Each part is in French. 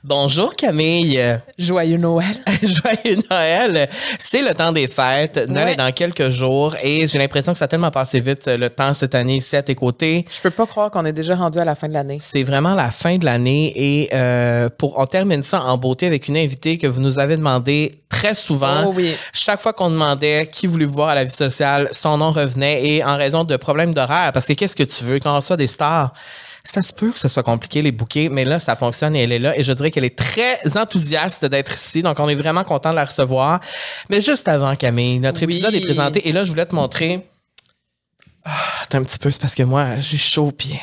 Bonjour Camille. Joyeux Noël. Joyeux Noël. C'est le temps des fêtes. Noël est dans quelques jours et j'ai l'impression que ça a tellement passé vite le temps cette année ici à tes côtés. Je peux pas croire qu'on est déjà rendu à la fin de l'année. C'est vraiment la fin de l'année et on termine ça en beauté avec une invitée que vous nous avez demandé très souvent. Oh oui. Chaque fois qu'on demandait qui voulait vous voir à la vie sociale, son nom revenait et en raison de problèmes d'horaire, parce que qu'est-ce que tu veux quand on reçoit des stars? Ça se peut que ce soit compliqué, les bouquets, mais là, ça fonctionne et elle est là. Et je dirais qu'elle est très enthousiaste d'être ici. Donc, on est vraiment content de la recevoir. Mais juste avant, Camille, notre épisode est présenté. Et là, je voulais te montrer... attends un petit peu, c'est parce que moi, j'ai chaud aux pieds.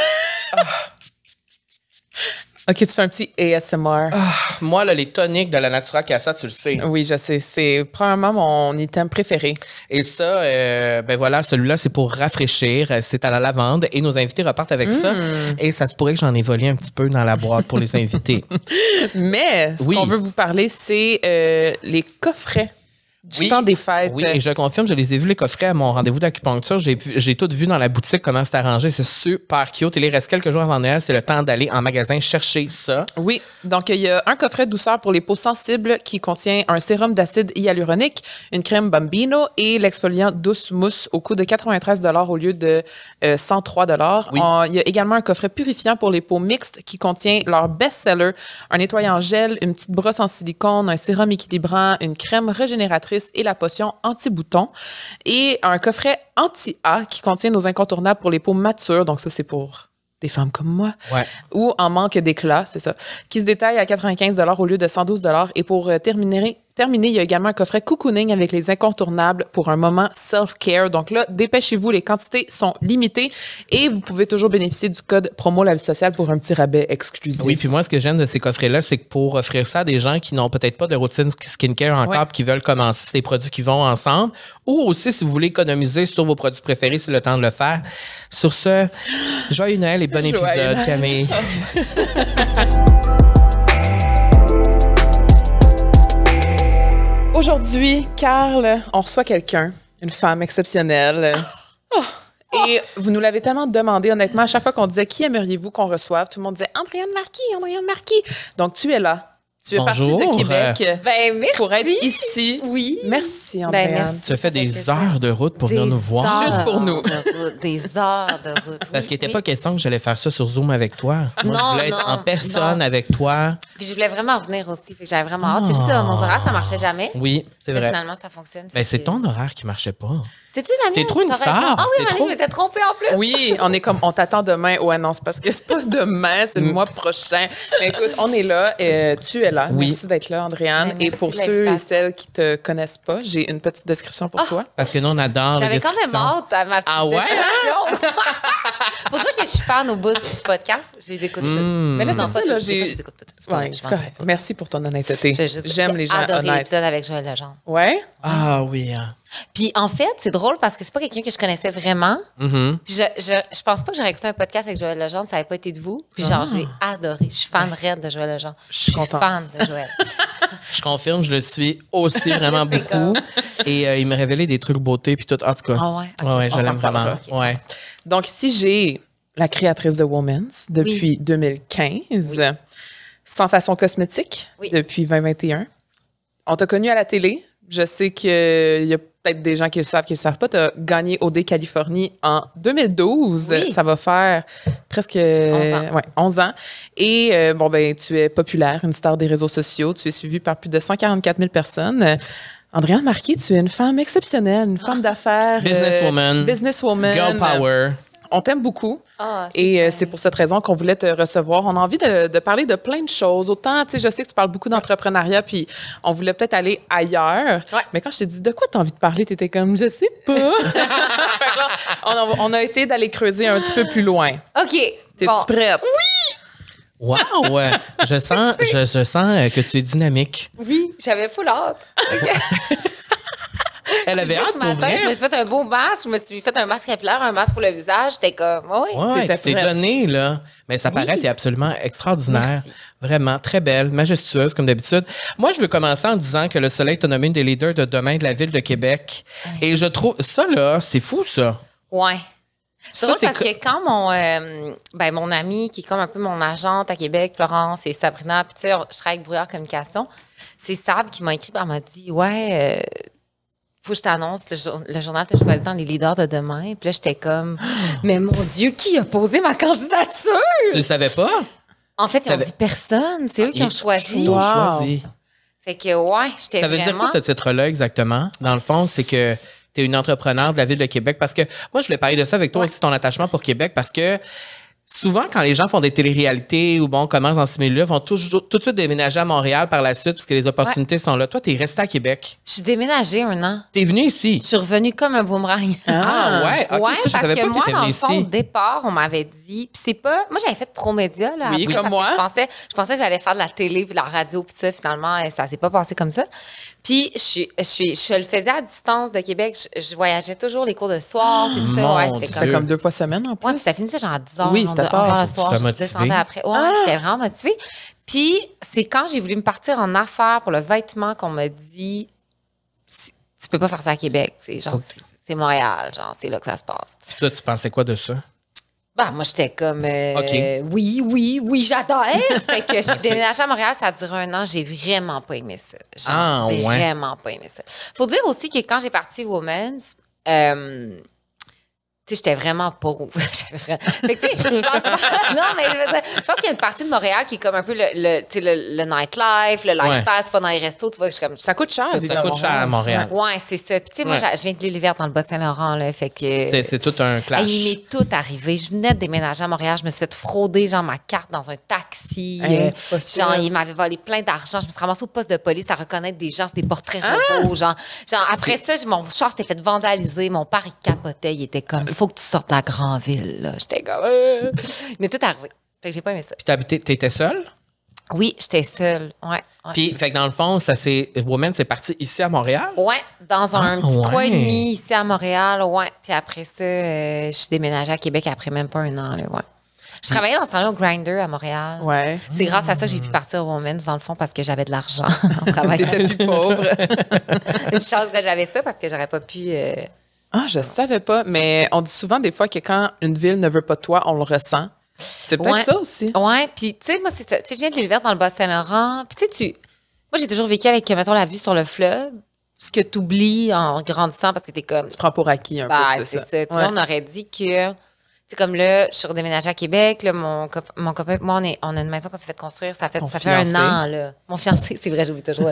OK, tu fais un petit ASMR. Moi, là, les toniques de la Natura Casa, tu le sais. Oui, je sais. C'est probablement mon item préféré. Et ça, ben voilà, celui-là, c'est pour rafraîchir. C'est à la lavande. Et nos invités repartent avec ça. Et ça se pourrait que j'en ai volé un petit peu dans la boîte pour les invités. Mais ce qu'on veut vous parler, c'est les coffrets du temps des fêtes. Oui, et je confirme, je les ai vus, les coffrets, à mon rendez-vous d'acupuncture. J'ai tout vu dans la boutique, comment c'est arrangé. C'est super cute. Et il reste quelques jours avant Noël. C'est le temps d'aller en magasin chercher ça. Oui. Donc, il y a un coffret douceur pour les peaux sensibles qui contient un sérum d'acide hyaluronique, une crème Bambino et l'exfoliant Douce Mousse au coût de 93 $ au lieu de 103 $. Oui. Il y a également un coffret purifiant pour les peaux mixtes qui contient leur best-seller, un nettoyant gel, une petite brosse en silicone, un sérum équilibrant, une crème régénératrice et la potion anti-bouton et un coffret anti-A qui contient nos incontournables pour les peaux matures. Donc ça, c'est pour des femmes comme moi. Ouais. Ou en manque d'éclat, c'est ça. Qui se détaille à 95 $ au lieu de 112 $. Et pour terminer, il y a également un coffret cocooning avec les incontournables pour un moment self-care. Donc là, dépêchez-vous, les quantités sont limitées et vous pouvez toujours bénéficier du code promo La Vie Sociale pour un petit rabais exclusif. Oui, puis moi, ce que j'aime de ces coffrets-là, c'est que pour offrir ça à des gens qui n'ont peut-être pas de routine skincare encore, puis qui veulent commencer, c'est des produits qui vont ensemble. Ou aussi, si vous voulez économiser sur vos produits préférés, c'est le temps de le faire. Sur ce, joyeux Noël et bon épisode, Camille. Aujourd'hui, Carl, on reçoit quelqu'un, une femme exceptionnelle. Et vous nous l'avez tellement demandé, honnêtement, à chaque fois qu'on disait « Qui aimeriez-vous qu'on reçoive? » Tout le monde disait « Andréane Marquis. » Donc, tu es là. Tu es partie de Québec pour être ici. Oui. Merci, Andréane. Merci. Tu as fait des heures de route pour venir nous voir. Juste pour nous. Des heures de route. Parce qu'il n'était pas question que j'allais faire ça sur Zoom avec toi. Moi, je voulais être en personne avec toi. Puis je voulais vraiment venir aussi. Fait que j'avais vraiment hâte. C'est juste que dans nos horaires, ça marchait jamais. Oui, c'est vrai. Finalement, ça fonctionne. Ben, c'est ton horaire qui marchait pas. C'est-tu la mienne? T'es trop une star. Ah oui, je m'étais trompée en plus. Oui, on est comme, on t'attend demain. Ouais, non, c'est parce que c'est pas demain, c'est le mois prochain. Mais écoute, on est là, tu es là. Oui. Merci d'être là, Andréane. Merci Et pour de ceux et l'invitation. celles qui te connaissent pas, j'ai une petite description pour toi. Parce que nous, on adore les J'avais quand même descriptions. hâte à ma petite Ah ouais? description. Pour toi que je suis fan au bout du podcast, je les écoute toutes. Mais là, Non, c'est pas ça, là, toutes. Des j'ai... fois, je les écoute pas toutes. C'est pas Ouais, vrai, je c'est m'en correct. fais pas. Merci pour ton honnêteté. J'aime les gens J'ai adoré honnêtes. l'épisode avec Joël Legendre. Ouais? Ah oui. Hein. Puis en fait, c'est drôle parce que c'est pas quelqu'un que je connaissais vraiment. Mm-hmm. Puis je pense pas que j'aurais écouté un podcast avec Joël Legendre, ça avait pas été de vous. Puis genre, j'ai adoré. Je suis fan raide de Joël Legendre. Je suis contente. fan de Joël. Je confirme, je le suis aussi vraiment beaucoup. Et il me révélait des trucs beauté puis tout. En tout cas, Ah ouais? Ok. ouais, je On s'en l'aime vraiment. reparlera. Ouais. Donc, ici, j'ai la créatrice de Women's depuis 2015, Sans Façon Cosmétique depuis 2021. On t'a connu à la télé. Je sais qu'il y a peut-être des gens qui le savent, qui ne le savent pas. Tu as gagné OD Californie en 2012. Oui. Ça va faire presque 11 ans. Et tu es populaire, une star des réseaux sociaux. Tu es suivie par plus de 144 000 personnes. Andréane Marquis, tu es une femme exceptionnelle, une femme d'affaires. Businesswoman. Businesswoman. Girl power. On t'aime beaucoup. Ah, Et c'est pour cette raison qu'on voulait te recevoir. On a envie de parler de plein de choses. Autant, tu sais, je sais que tu parles beaucoup d'entrepreneuriat, puis on voulait peut-être aller ailleurs. Ouais. Mais quand je t'ai dit de quoi tu as envie de parler, tu étais comme, je sais pas. Fait que là, on a essayé d'aller creuser un petit peu plus loin. OK. T'es-tu Bon. prête? Wow! Je sens que tu es dynamique. Oui, j'avais full hâte. Elle avait hâte Ce pour matin, vrai. je me suis fait un beau masque. Je me suis fait un masque capillaire, un masque pour le visage. J'étais comme, oui. Ouais, T'étais tu t'es prête. donné, là. Mais ça paraît, t'es absolument extraordinaire. Merci. Vraiment, très belle, majestueuse, comme d'habitude. Moi, je veux commencer en disant que le Soleil t'a nommé une des leaders de demain de la Ville de Québec. Et je trouve, ça, là, c'est fou, ça. Ouais. C'est drôle parce que quand mon amie, qui est comme un peu mon agente à Québec, Florence et Sabrina, puis tu sais, je travaille avec Brouillard Communication, c'est Sab qui m'a écrit, elle m'a dit, ouais, faut que je t'annonce, le journal t'a choisi dans les leaders de demain. Puis là, j'étais comme, mais mon Dieu, qui a posé ma candidature? Tu le savais pas? En fait, ils ont dit personne. C'est eux qui ont choisi. Ils ont choisi. Fait que, ouais, j'étais Ça veut dire quoi, ce titre-là, exactement? Dans le fond, c'est que tu es une entrepreneur de la Ville de Québec. Parce que moi, je voulais parler de ça avec toi aussi, ton attachement pour Québec, parce que souvent, quand les gens font des téléréalités ou commencent dans ce milieu-là, vont tout de suite déménager à Montréal par la suite parce que les opportunités sont là. Toi, tu es resté à Québec. Je suis déménagée 1 an. Tu es venu ici. Je suis revenue comme un boomerang. Ah ouais? Okay, ouais, ça, parce que moi, dans le ici. fond, au départ, on m'avait dit... Puis c'est pas... Moi, j'avais fait Promédia, là. Oui, comme moi. Je pensais que j'allais faire de la télé puis de la radio puis ça. Finalement, ça s'est pas passé comme ça. Puis je le faisais à distance de Québec. Je voyageais toujours les cours de soir puis tout ça. Ouais, c'était comme 2 fois semaine, en plus. Ouais, puis ça finissait genre à 10 heures. Oui, c'était tard. Le soir, je descendais après. Ouais, j'étais vraiment motivée. Puis c'est quand j'ai voulu me partir en affaires pour le vêtement qu'on m'a dit tu peux pas faire ça à Québec, tu sais, genre c'est Montréal, genre c'est là que ça se passe. Toi, tu pensais quoi de ça? Bah, moi, j'étais comme, oui, j'adore. Fait que je suis déménagée à Montréal, ça a duré 1 an. J'ai vraiment pas aimé ça. J'ai vraiment pas aimé ça. Faut dire aussi que quand j'ai parti Women's, tu sais, j'étais vraiment pauvre. Fait que, tu sais, je pense pas. Non, mais je pense qu'il y a une partie de Montréal qui est comme un peu le nightlife, le lifestyle. Tu vas dans les restos, tu vois, je suis comme. Ça coûte cher, Ça coûte cher à Montréal. Ouais, c'est ça. Puis, tu sais, moi, je viens de l'Île-Verte dans le Bas-Saint-Laurent, là. Fait que. C'est tout un clash. Il m'est tout arrivé. Je venais de déménager à Montréal. Je me suis fait frauder, genre, ma carte dans un taxi. Genre, il m'avait volé plein d'argent. Je me suis ramassée au poste de police à reconnaître des gens, c'est des portraits robots. Genre, après ça, mon char s'était fait vandaliser. Mon père, il capotait. Il était comme, faut que tu sortes de la grande ville, là. J'étais comme, mais tout arrivé. Fait que j'ai pas aimé ça. Puis t'étais seule? Oui, j'étais seule. Ouais. Puis, fait que dans le fond, Women, c'est parti ici à Montréal? Ouais, dans un petit 3 ans et demi ici à Montréal. Ouais. Puis après ça, je suis déménagée à Québec après même pas 1 an, là. Ouais. Je travaillais dans ce temps-là au Grindr à Montréal. Ouais. C'est grâce à ça que j'ai pu partir au Women's, dans le fond, parce que j'avais de l'argent en travaillant. T'étais plus pauvre. Une chance que j'avais ça parce que j'aurais pas pu. Ah, je savais pas, mais on dit souvent des fois que quand une ville ne veut pas de toi, on le ressent. C'est peut-être ça aussi. Ouais, puis tu sais, moi, c'est ça. Tu sais, je viens de l'Île-Verte dans le Bas-Saint-Laurent. Puis tu sais, moi, j'ai toujours vécu avec, mettons, la vue sur le fleuve, ce que tu oublies en grandissant parce que t'es comme. Tu prends pour acquis un peu, c'est ça. Puis là, on aurait dit que. C'est comme là, je suis redéménagée à Québec. Là, mon copain et moi, on a une maison qu'on s'est fait construire. Ça fait 1 an. Là. Mon fiancé, c'est vrai, j'oublie toujours.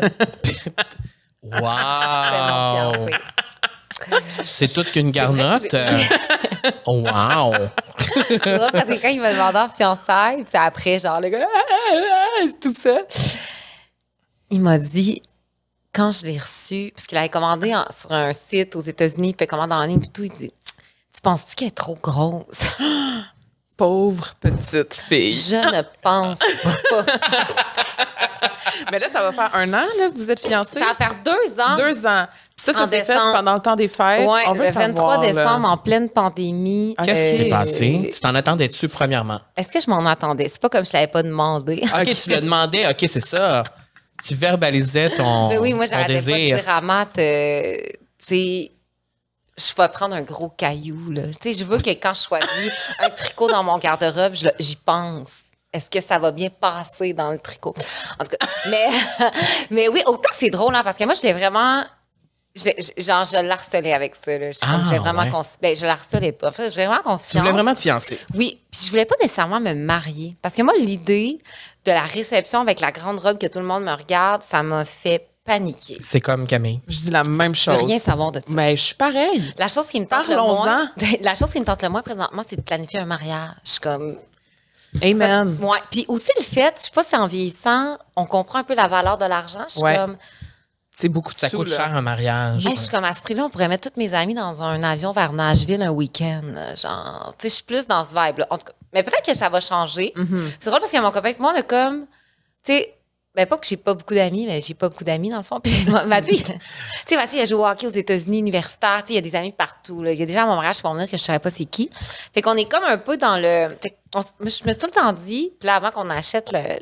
Wow! C'est toute qu'une garnotte. Wow! C'est drôle parce que quand il m'a demandé en fiançailles, puis c'est après, genre, le gars, c'est tout ça. Il m'a dit, quand je l'ai reçu, parce qu'il avait commandé sur un site aux États-Unis, il fait commande en ligne, puis tout, il dit, tu penses-tu qu'elle est trop grosse? Pauvre petite fille. Je ne pense pas. Mais là, ça va faire 1 an, là, vous êtes fiancés? Ça va faire 2 ans. 2 ans. Puis ça s'est fait décembre. pendant le temps des fêtes. Ouais, on veut le 23 savoir, décembre, là. en pleine pandémie. Qu'est-ce qui s'est passé? Tu t'en attendais-tu, premièrement? Est-ce que je m'en attendais? C'est pas comme je l'avais pas demandé. OK, tu le demandais. OK, c'est ça. Tu verbalisais ton, Mais oui, moi, ton j'arrêtais pas de désir. dire à Matt, tu sais, je vais prendre un gros caillou, là. Tu sais, je veux que quand je choisis un tricot dans mon garde-robe, j'y pense. Est-ce que ça va bien passer dans le tricot? En tout cas, mais oui, autant c'est drôle, hein, parce que moi, je l'ai vraiment... je l'harcelais avec ça, là. J'ai vraiment je l'harcelais pas. En fait, j'ai vraiment confiance. Tu voulais vraiment te fiancer? Oui, puis je voulais pas nécessairement me marier. Parce que moi, l'idée de la réception avec la grande robe que tout le monde me regarde, ça m'a fait paniquer. C'est comme Camille. Je dis la même Je chose. veux rien savoir de ça. Mais je suis pareil. La chose qui me tente le Parlons-en. moins, la chose qui me tente le moins présentement, c'est de planifier un mariage. Comme, Amen. ouais. Puis aussi le fait, je sais pas si en vieillissant, on comprend un peu la valeur de l'argent. Je suis comme, C'est beaucoup de Ça sous, coûte là. cher un mariage. hey, je suis comme à ce prix-là, on pourrait mettre toutes mes amies dans un avion vers Nashville un week-end. Genre, tu sais, je suis plus dans ce vibe-là. En tout cas, mais peut-être que ça va changer. C'est drôle parce que mon copain et moi, on a comme, tu sais, ben pas que j'ai pas beaucoup d'amis, mais j'ai pas beaucoup d'amis dans le fond. Puis Mathieu, tu sais, Mathieu, il a joué au hockey aux États-Unis, universitaire. Tu sais, il y a des amis partout. Là. Il y a des gens à mon mariage qui vont venir que je savais pas c'est qui. Fait qu'on est comme un peu dans le. Fait je me suis tout le temps dit, puis là, avant qu'on achète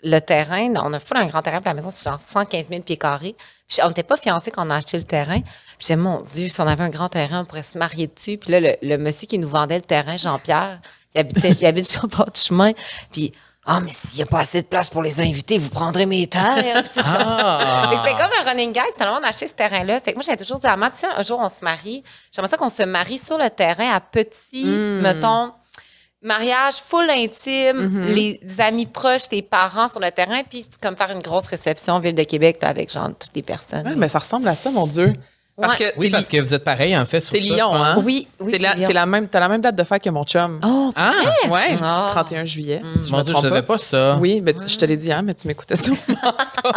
le terrain, on a full un grand terrain pour la maison, c'est genre 115 000 pieds carrés. Puis on n'était pas fiancés quand on a acheté le terrain. Puis j'ai dit, mon Dieu, si on avait un grand terrain, on pourrait se marier dessus. Puis là, le monsieur qui nous vendait le terrain, Jean-Pierre, il habite sur le bord du chemin. Puis, mais s'il n'y a pas assez de place pour les invités, vous prendrez mes terres. Fait que c'était comme un running gag. Finalement, on a acheté ce terrain-là. Fait que moi, j'avais toujours dit à Matt, si un jour on se marie, j'aimerais ça qu'on se marie sur le terrain à petit, mettons, mariage full intime, les amis proches, tes parents sur le terrain, puis comme faire une grosse réception Ville de Québec là, avec genre toutes les personnes. Ouais, mais ça ressemble à ça, mon Dieu. Parce que Oui, parce que vous êtes pareil, en fait, sur t'es ça. Lyon, hein? Oui, T'as la même date de fête que mon chum. Oh, Ouais, Ah. 31 juillet. Si je Mon me Dieu, je trompe savais pas ça. Oui, mais je te l'ai dit, hein, mais tu m'écoutais sûrement pas.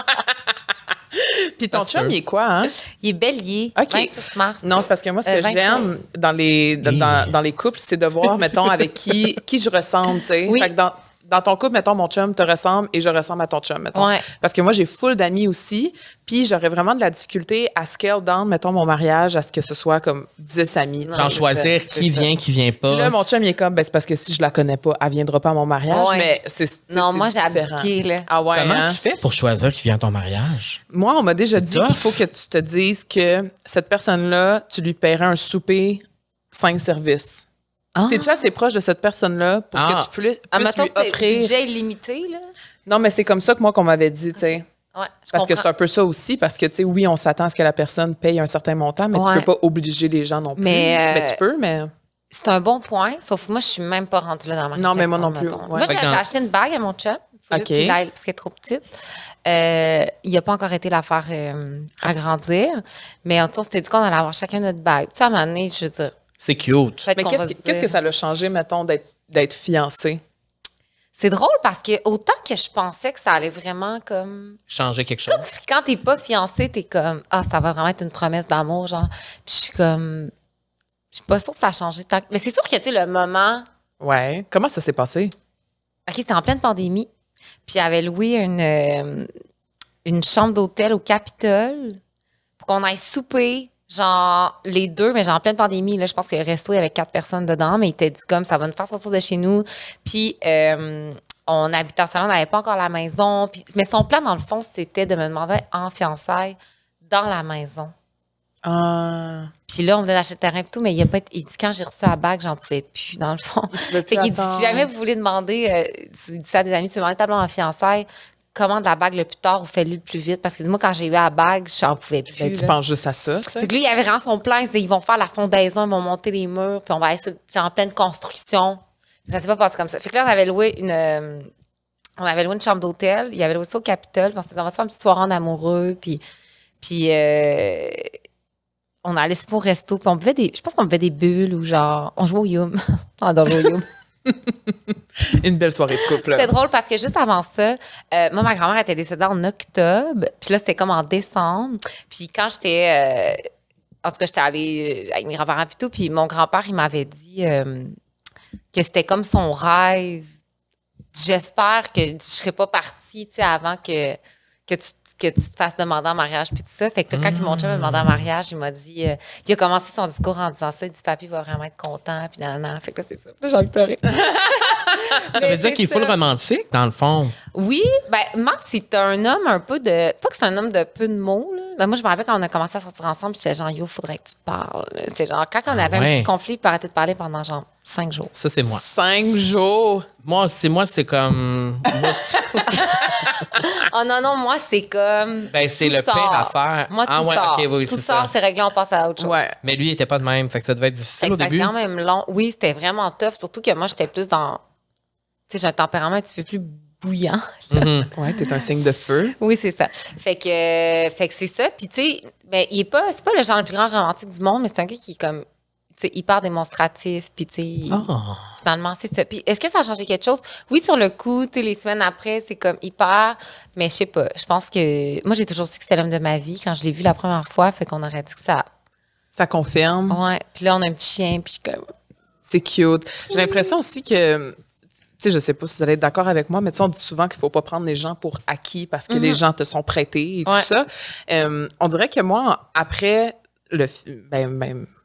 Puis ton se chum, peut. il est quoi, hein? il est bélier. OK. 26 mars. Non, c'est parce que moi, ce que 25. j'aime dans les couples, c'est de voir, mettons, avec qui je ressemble, tu sais. Oui. Fait que dans ton couple, mettons, mon chum te ressemble et je ressemble à ton chum, mettons. Ouais. Parce que moi, j'ai full d'amis aussi, puis j'aurais vraiment de la difficulté à scale down, mettons, mon mariage à ce que ce soit comme 10 amis. Non, Genre c'est choisir ça, qui c'est vient, qui vient pas. Puis là, mon chum, il est comme, c'est parce que si je la connais pas, elle viendra pas à mon mariage, Ouais. mais c'est Non, moi, j'ai différent. abdiqué, là. Ah ouais, Comment hein? tu fais pour choisir qui vient à ton mariage? Moi, on m'a déjà dit tough. qu'il faut que tu te dises que cette personne-là, tu lui paierais un souper 5 services. T'es-tu assez proche de cette personne-là pour que tu puisses mettons lui que t'es offrir... budget illimité, là. Non, mais c'est comme ça que moi qu'on m'avait dit, tu sais. Ouais, Parce que c'est un peu ça aussi, parce que, tu sais, oui, on s'attend à ce que la personne paye un certain montant, mais Ouais. tu peux pas obliger les gens non plus. Mais, tu peux, mais... C'est un bon point, sauf que moi, je suis même pas rendue là dans ma Non, mais moi réflexion, non plus, mettons. ouais. Moi, Fait j'ai que dans- acheté une bague à mon chum. Faut juste OK. qu'il aille, parce qu'elle est trop petite. Il n'a pas encore été la faire agrandir. Mais en tout cas, on s'était dit qu'on allait avoir chacun notre bague. Tu sais, à un moment donné, je veux dire... C'est cute. peut-être Mais qu'on va se qu'est-ce dire- que ça l'a changé, mettons, d'être fiancé? C'est drôle parce que autant que je pensais que ça allait vraiment comme... Changer quelque chose. Quand t'es pas fiancé, t'es comme, ça va vraiment être une promesse d'amour, genre. Puis je suis comme... Je suis pas sûre que ça a changé tant que... Mais c'est sûr que, tu sais, le moment... Ouais. Comment ça s'est passé? OK, c'était en pleine pandémie. Puis il avait loué une chambre d'hôtel au Capitole pour qu'on aille souper, genre les deux, mais genre en pleine pandémie. Là, je pense que le resto, il y avait 4 personnes dedans, mais il était dit comme ça va nous faire sortir de chez nous. Puis on habitait ensemble, on n'avait pas encore la maison. Puis, mais son plan, dans le fond, c'était de me demander en fiançailles dans la maison. Puis là, on venait d'acheter le terrain et tout, mais il dit quand j'ai reçu la bague, j'en pouvais plus, dans le fond. Fait qu'il dit, si jamais vous voulez demander, si vous dites ça à des amis, tu veux demander ta blonde en fiançailles, commande la bague le plus tard ou fais-le le plus vite. Parce que moi, quand j'ai eu la bague, j'en pouvais plus. Ben, tu là. penses juste à ça, tu sais. Fait que lui, il avait vraiment son plan. Il disait, ils vont faire la fondaison, ils vont monter les murs, puis on va être en pleine construction. Ça s'est pas passé comme ça. Fait que là, on avait loué une chambre d'hôtel. Il avait loué ça au Capitole. Puis on s'était dit, on va se faire une petite soirée en amoureux. Puis on allait se au resto. Puis je pense qu'on buvait des bulles ou genre, on jouait au Yum. On adore jouer au Yum. Une belle soirée de couple. C'était drôle parce que juste avant ça, moi, ma grand-mère était décédée en octobre. Puis là, c'était comme en décembre. Puis quand j'étais... en tout cas, j'étais allée avec mes grands-parents et tout. Puis mon grand-père, il m'avait dit que c'était comme son rêve. J'espère que je ne serais pas partie, tu sais, avant que tu te fasses demander en mariage puis tout ça. Fait que là, quand mon chum m'a demandé en mariage, il m'a dit... il a commencé son discours en disant ça. Il dit, papy va vraiment être content. Puis nan. Fait que là, c'est ça. Puis là, j'ai envie de pleurer. Ça veut dire qu'il est full romantique, dans le fond. Oui, ben Marc, c'est un homme un peu de... Pas que c'est un homme de peu de mots, là. Ben, moi, je me rappelle quand on a commencé à sortir ensemble, j'étais genre, yo, faudrait que tu parles. C'est genre, quand on avait un ouais. petit conflit, il peut arrêter de parler pendant genre 5 jours. Ça, c'est moi. 5 jours. Moi, c'est comme... moi, Oh non, moi, c'est comme... Ben, c'est tout le sort. pire à faire. Moi, tout Ah ouais, sort. ok, oui, tout c'est sort, ça. c'est réglé, on passe à autre chose. Ouais. Mais lui, il était pas de même. Fait que ça devait être difficile Fait au que ça a début. quand même long. Oui, c'était vraiment tough. Surtout que moi, j'étais plus dans... Tu sais, j'ai un tempérament un petit peu plus bouillant. Ouais, t'es un signe de feu. Oui, c'est ça. Fait que c'est ça. Puis, tu sais, ben, c'est pas le genre le plus grand romantique du monde, mais c'est un gars qui est comme, tu sais, hyper démonstratif. Puis, tu sais, finalement, c'est ça. Puis, est-ce que ça a changé quelque chose? Oui, sur le coup, tu sais, les semaines après, c'est comme hyper, mais je sais pas. Je pense que, moi, j'ai toujours su que c'était l'homme de ma vie quand je l'ai vu la première fois. Fait qu'on aurait dit que ça. Ça confirme. Ouais. Puis là, on a un petit chien, puis comme. C'est cute. J'ai l'impression aussi que, tu sais, je sais pas si vous allez être d'accord avec moi, mais tu sais, on dit souvent qu'il faut pas prendre les gens pour acquis parce que les gens te sont prêtés et tout Ouais. ça. On dirait que moi, après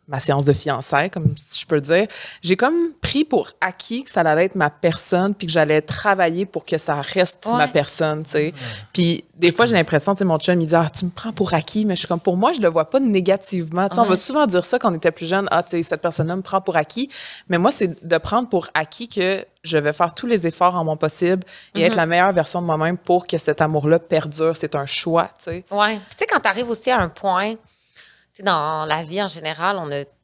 ma séance de fiançailles, comme si je peux le dire, j'ai comme pris pour acquis que ça allait être ma personne puis que j'allais travailler pour que ça reste ma personne, tu sais. Puis des fois, j'ai l'impression, tu sais, mon chum, il dit « Ah, tu me prends pour acquis », mais je suis comme, pour moi, je le vois pas négativement. Tu sais, on va souvent dire ça quand on était plus jeune, « Ah, tu sais, cette personne-là me prend pour acquis », mais moi, c'est de prendre pour acquis que je vais faire tous les efforts en mon possible et être la meilleure version de moi-même pour que cet amour-là perdure. C'est un choix, tu sais. Oui. Puis tu sais, quand tu arrives aussi à un point, tu sais, dans la vie en général, on a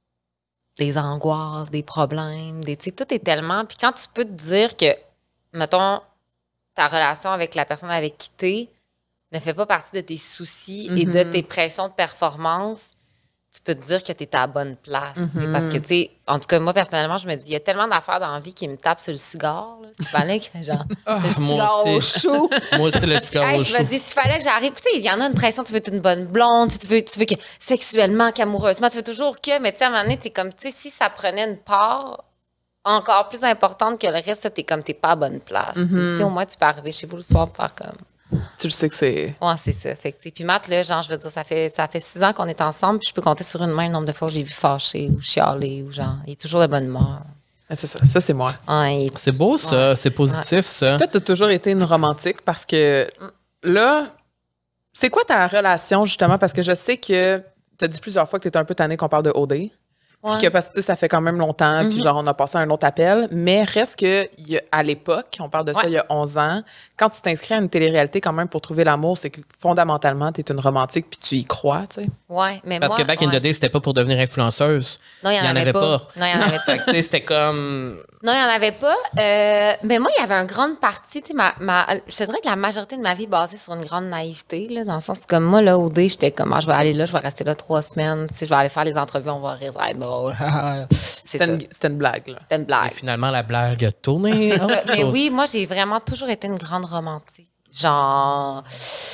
des angoisses, des problèmes, tu sais, tout est tellement... Puis quand tu peux te dire que, mettons, ta relation avec la personne avec qui t'es ne fait pas partie de tes soucis et de tes pressions de performance, tu peux te dire que tu es à la bonne place. Parce que, tu sais, en tout cas, moi, personnellement, je me dis, il y a tellement d'affaires dans la vie qui me tapent sur le cigare. S'il fallait que, genre, le cigare au chou. Moi aussi, le cigare au chou. Je me dis, s'il fallait que j'arrive. Tu sais, il y en a une pression, tu veux être une bonne blonde, tu veux que sexuellement, qu'amoureusement, tu veux toujours que. Mais tu sais, à un moment donné, t'es comme, tu sais, si ça prenait une part encore plus importante que le reste, t'es comme, t'es pas à bonne place. Si au moins, tu peux arriver chez vous le soir pour faire comme. Tu le sais que c'est... Ouais, c'est ça. Fait que, puis Matt, là, genre, je veux dire, ça fait 6 ans qu'on est ensemble, puis je peux compter sur une main le nombre de fois où j'ai vu fâché ou chialer ou genre, il est toujours de bonne humeur. C'est ça. Ça, c'est moi. Ouais, C'est beau, ça. C'est positif, ça. Toi, tu as toujours été une romantique parce que là, c'est quoi ta relation, justement? Parce que je sais que tu as dit plusieurs fois que tu étais un peu tannée qu'on parle de OD. Puis que parce que ça fait quand même longtemps, puis genre on a passé à un autre appel, mais reste que à l'époque, on parle de ça il y a 11 ans, quand tu t'inscris à une télé-réalité quand même pour trouver l'amour, c'est que fondamentalement, tu es une romantique puis tu y crois, tu sais. Ouais, mais Parce que back in the day, c'était pas pour devenir influenceuse. Non, il y en avait pas. Non, il y en avait pas. Tu sais, c'était comme... Non, il n'y en avait pas. Mais moi, il y avait une grande partie, tu sais, je te dirais que la majorité de ma vie est basée sur une grande naïveté, là, dans le sens que comme moi, là, au dé, j'étais comme, je vais aller là, je vais rester là 3 semaines, tu sais, je vais aller faire les entrevues, on va rire, ça va être drôle. C'était une blague, là. C'était une blague. Et finalement, la blague a tourné. C'est ça. Mais oui, moi, j'ai vraiment toujours été une grande romantique. Genre,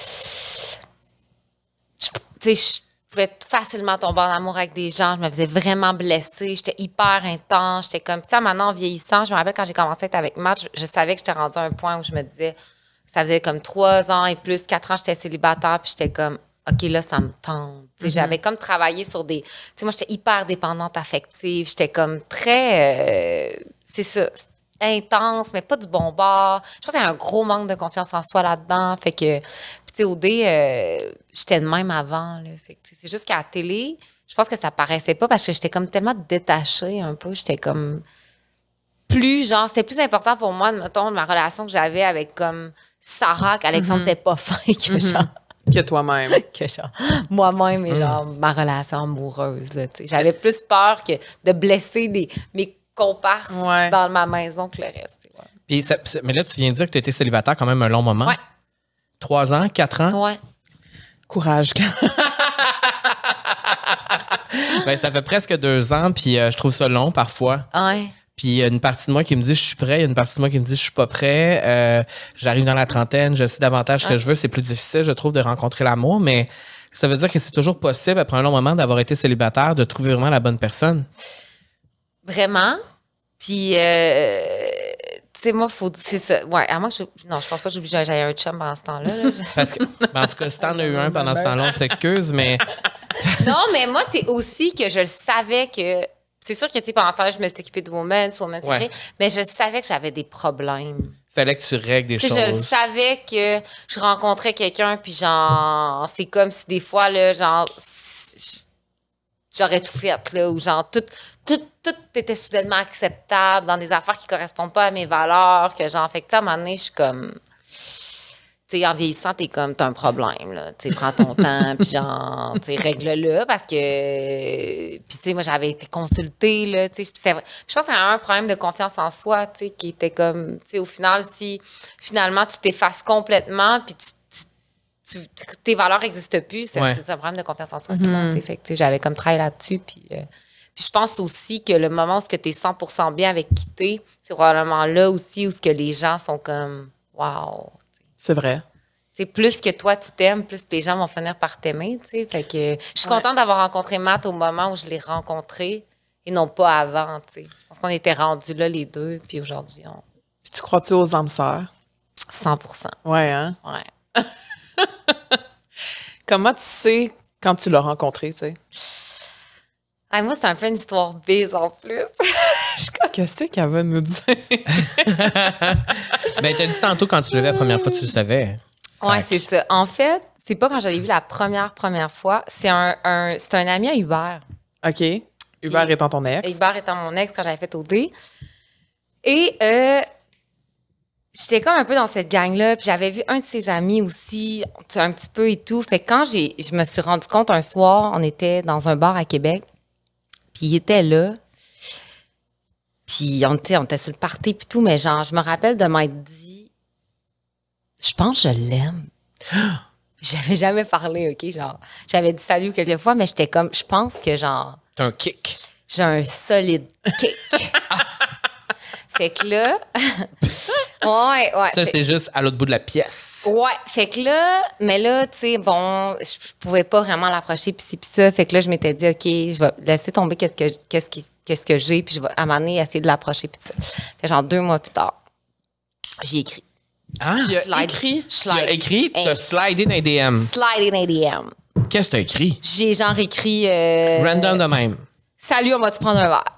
tu sais, je pouvais facilement tomber en amour avec des gens. Je me faisais vraiment blesser. J'étais hyper intense. J'étais comme... Puis maintenant, en vieillissant, je me rappelle quand j'ai commencé à être avec Matt, je savais que j'étais rendue à un point où je me disais... Ça faisait comme 3 ans et plus, 4 ans, j'étais célibataire. Puis j'étais comme, OK, là, ça me tente. J'avais comme travaillé sur des... Tu sais, moi, j'étais hyper dépendante affective. J'étais comme très... c'est ça, intense, mais pas du bon bord. Je pense qu'il y a un gros manque de confiance en soi là-dedans. Fait que... Au dé, j'étais de même avant. Là. Fait que, c'est juste qu'à la télé, je pense que ça paraissait pas parce que j'étais comme tellement détachée un peu. J'étais comme plus, genre, c'était plus important pour moi, mettons, de ma relation que j'avais avec comme Sarah, qu'Alexandre n'était pas fin que genre. Que toi-même. Que genre, moi-même et genre ma relation amoureuse. Là, j'avais plus peur que de blesser mes comparses dans ma maison que le reste. Puis mais là, tu viens de dire que tu étais célibataire quand même un long moment. Ouais. 3 ans, 4 ans? Ouais. Courage. Ben, ça fait presque 2 ans, puis je trouve ça long parfois. Ouais. Puis il y a une partie de moi qui me dit je suis prêt, il y a une partie de moi qui me dit je suis pas prêt. J'arrive dans la trentaine, je sais davantage ce que je veux. C'est plus difficile, je trouve, de rencontrer l'amour, mais ça veut dire que c'est toujours possible, après un long moment d'avoir été célibataire, de trouver vraiment la bonne personne. Vraiment. Puis... tu sais, moi, c'est ça. Ouais, à moins que non, je pense pas que j'avais un chum pendant ce temps-là. Là. Parce que, en tout cas, si t'en as eu un pendant ce temps-là, on s'excuse, mais... Non, mais moi, c'est aussi que je savais que... C'est sûr que, tu sais, pendant ce temps-là, je me suis occupée de Women's mais je savais que j'avais des problèmes. Fallait que tu règles des choses. Je savais que je rencontrais quelqu'un, puis genre, c'est comme si des fois, là, genre... J'aurais tout fait, là, ou genre, tout était soudainement acceptable dans des affaires qui correspondent pas à mes valeurs, que genre, fait que, à un moment donné, je suis comme, tu sais, en vieillissant, t'as un problème, là, tu sais, prends ton temps, puis genre, tu sais, règle-le, parce que, puis tu sais, moi, j'avais été consultée, là, tu sais, je pense qu'il y a un problème de confiance en soi, tu sais, qui était comme, tu sais, au final, si, finalement, tu t'effaces complètement, puis tes valeurs n'existent plus, c'est un problème de confiance en soi, Simon, fait que, j'avais comme travaillé là-dessus, puis je pense aussi que le moment où tu es 100% bien avec qui t'es, c'est probablement là aussi où que les gens sont comme « wow ». C'est vrai. C'est plus que toi, tu t'aimes, plus les gens vont finir par t'aimer, tu sais. Fait que je suis contente d'avoir rencontré Matt au moment où je l'ai rencontré et non pas avant, tu sais. Parce qu'on était rendus là, les deux, puis aujourd'hui, Puis tu crois-tu aux âmes sœurs? 100%. Ouais, hein? Ouais. Comment tu sais quand tu l'as rencontré, tu sais? Ah, moi, c'est un peu une histoire bise en plus. Qu'est-ce qu'elle va nous dire? Ben, t'as dit tantôt quand tu l'avais la première fois, tu le savais. Ouais, Fait c'est ça. En fait, c'est pas quand je l'ai vu la première fois. C'est un ami à Hubert. OK. Hubert étant ton ex. Hubert étant mon ex quand j'avais fait OD. Et j'étais comme un peu dans cette gang-là. Puis j'avais vu un de ses amis aussi, un petit peu et tout. Fait que quand je me suis rendu compte un soir, on était dans un bar à Québec. Puis il était là. Puis on était sur le party puis tout. Mais genre, je me rappelle de m'être dit, je pense que je l'aime. J'avais jamais parlé, OK? Genre, j'avais dit salut quelques fois, mais j'étais comme, je pense que genre... T'as un kick. J'ai un solide kick. Fait que là... ouais. Ça, c'est juste à l'autre bout de la pièce. Ouais, fait que là... Mais là, tu sais, bon, je pouvais pas vraiment l'approcher pis ci pis ça. Fait que là, je m'étais dit, OK, je vais laisser tomber qu'est-ce que j'ai puis je vais, à un moment donné, essayer de l'approcher pis tout ça. Fait que genre 2 mois plus tard, j'ai écrit. Ah, Tu as écrit? tu as écrit, tu as slidé dans les DM. Slide in ADM. Qu'est-ce que t'as écrit? J'ai genre écrit... Random de même. Salut, on va-tu prendre un verre?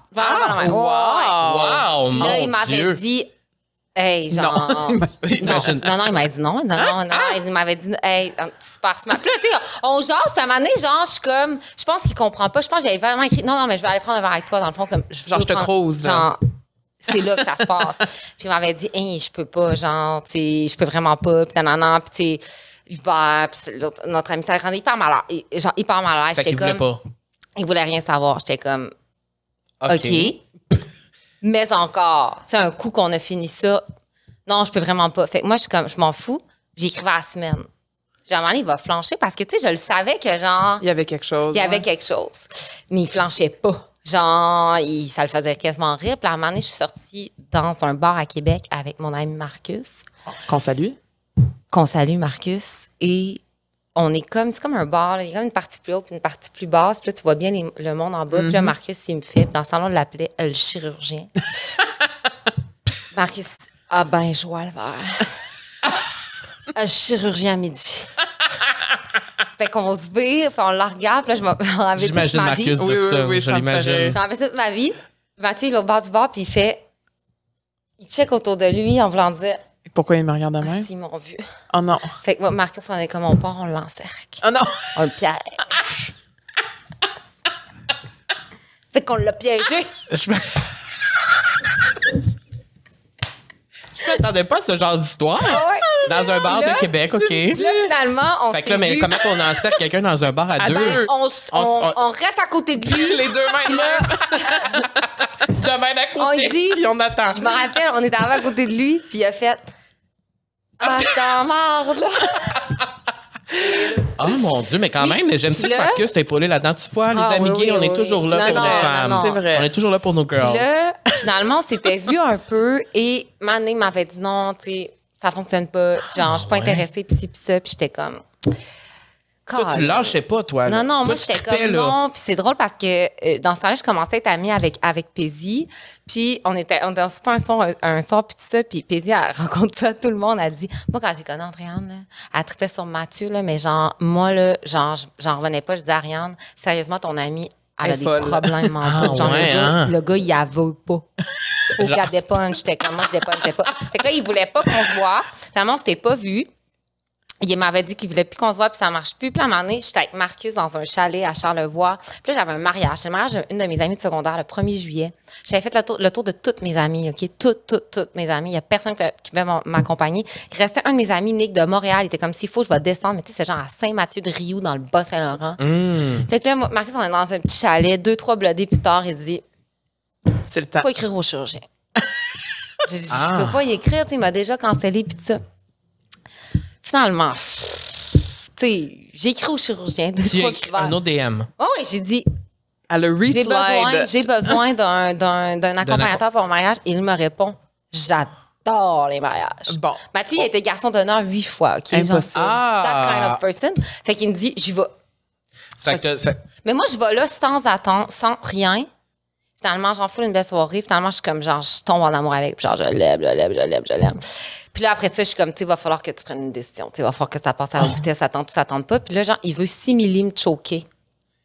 Wow, Puis là, il mon m'avait Dieu. dit... Hey, genre... Imagine. Non, il m'a dit non. Il m'avait dit, hey, super smart. Puis là, tu sais, on jase, puis à un moment donné, genre, je suis comme... Je pense qu'il comprend pas. Je pense que j'avais vraiment écrit, non, mais je vais aller prendre un verre avec toi, dans le fond, comme... Genre, je te crouse, là. Genre, c'est là que ça se passe. Puis il m'avait dit, hey, je peux pas, genre, tu sais, je peux vraiment pas, puis nanana, puis tu sais, Hubert, puis notre ami, ça rendait hyper mal à l'aise. Genre, hyper mal à l'aise. Fait qu'il voulait pas. Il voulait rien savoir. J'étais comme, OK. OK. Mais encore, tu sais, un coup qu'on a fini ça, non, je peux vraiment pas. Fait que moi, je suis comme, je m'en fous. J'écrivais à la semaine. Genre, à un moment donné, il va flancher parce que, tu sais, je le savais que, genre, Il y avait quelque chose. il y avait ouais. quelque chose. Mais il flanchait pas. Genre, ça le faisait quasiment rire. Puis à un moment donné, je suis sortie dans un bar à Québec avec mon ami Marcus, Qu'on salue. qu'on salue, Marcus. Et on est comme, c'est comme un bar, là. Il y a comme une partie plus haute puis une partie plus basse. Puis là, tu vois bien le monde en bas. Puis là, Marcus, il me fait, puis dans le salon, on l'appelait le chirurgien. Marcus, ah ben, je vois le verre. Le chirurgien à midi. Fait qu'on se vire, puis on la regarde, puis là, je m'en avais toute J'imagine ma vie. Marcus dire ça. Oui, Je ça me l'imagine. ferait. J'en avais toute ma vie. Mathieu, il est au bord du bar, puis il fait... Il check autour de lui en voulant dire Pourquoi il me regarde de « Ah, même? si, ils m'ont vu. Oh non. » Fait que moi, Marcus, on est comme on part, on l'encercle. Oh non. On le piège. Fait qu'on l'a piégé. Je m'attendais pas à ce genre d'histoire. Ouais. Dans un bar Là, de Québec, OK. Là, finalement, on Fait que s'est là, mais vu. comment on encercle quelqu'un dans un bar à deux? Ben, on reste à côté de lui. Les deux mains de même à On côté. dit- Puis on attend. Je me rappelle, on était arrivé à côté de lui, puis il a fait « Ah, t'en marre, là! » Oh mon Dieu, mais quand même, mais j'aime ça que Là- Marcus t'a épaulé là-dedans. Tu vois, les Ah, amis oui, gays, oui, on est oui. toujours là Non, pour non, nos non, femmes. non. C'est vrai. On est toujours là pour nos Puis girls. là, finalement, on s'était vu un peu et Mané m'avait dit non, tu sais, ça fonctionne pas. Genre, je suis pas intéressée, pis ci, pis ça. Puis j'étais comme. Toi, tu lâchais pas, toi. là. Non, non, Toi, moi, tu j'étais tripais, comme là. non. Puis c'est drôle parce que dans ce temps-là, je commençais à être amie avec Paisy. Puis on était un super un soir, puis tout ça. Puis Paisy, elle raconte ça à tout le monde. Elle dit, moi, quand j'ai connu Andréane, là, elle trippait sur Mathieu, là, mais genre, moi, là, genre, j'en revenais pas. Je disais à Ariane, sérieusement, ton amie, elle Elle a est des folle. problèmes mentaux. Ah, Genre, ouais, le gars, hein? le gars, il avoue pas. Au cas dépunch, j'étais comme moi, je dépunchais pas. Fait que là, il voulait pas qu'on se voit. Finalement, on s'était pas vus. Il m'avait dit qu'il voulait plus qu'on se voit, puis ça marche plus. Puis à un moment donné, j'étais avec Marcus dans un chalet à Charlevoix. Puis là, j'avais un mariage. C'est le mariage d'une de mes amies de secondaire, le 1er juillet. J'avais fait le tour de toutes mes amies, OK? Toutes mes amies. Il y a personne qui pouvait m'accompagner. Il restait un de mes amis, Nick, de Montréal. Il était comme, s'il faut, je vais descendre. Mais tu sais, c'est genre à Saint-Mathieu-de-Riou, dans le Bas-Saint-Laurent. Fait que là, Marcus, on est dans un petit chalet, 2-3 blodés plus tard, il dit, C'est le temps. faut écrire au chirurgien. J'ai dit, Ah. je peux pas y écrire, tu sais, il m'a déjà cancellé, puis tout ça. Finalement, tu sais, j'ai écrit au chirurgien. Tu as écrit un autre DM. Oh oui, j'ai dit, Elle a reslide. j'ai besoin d'un accompagnateur pour mon mariage. Et il me répond, j'adore les mariages. Bon. Mathieu, il a été garçon d'honneur 8 fois, OK? Genre, Impossible. that kind Ah! of person. Fait qu'il me dit, j'y vais. Fait que Mais moi, je vais là sans attendre, sans rien. Finalement, j'en fous une belle soirée. Finalement, je suis comme, genre, je tombe en amour avec. Puis genre, je l'aime. Puis là, après ça, je suis comme, tu sais, il va falloir que tu prennes une décision. Tu sais, il va falloir que ça passe à la vitesse, ça tente ou ça tente pas. Puis là, genre, il veut 6 milli me choquer.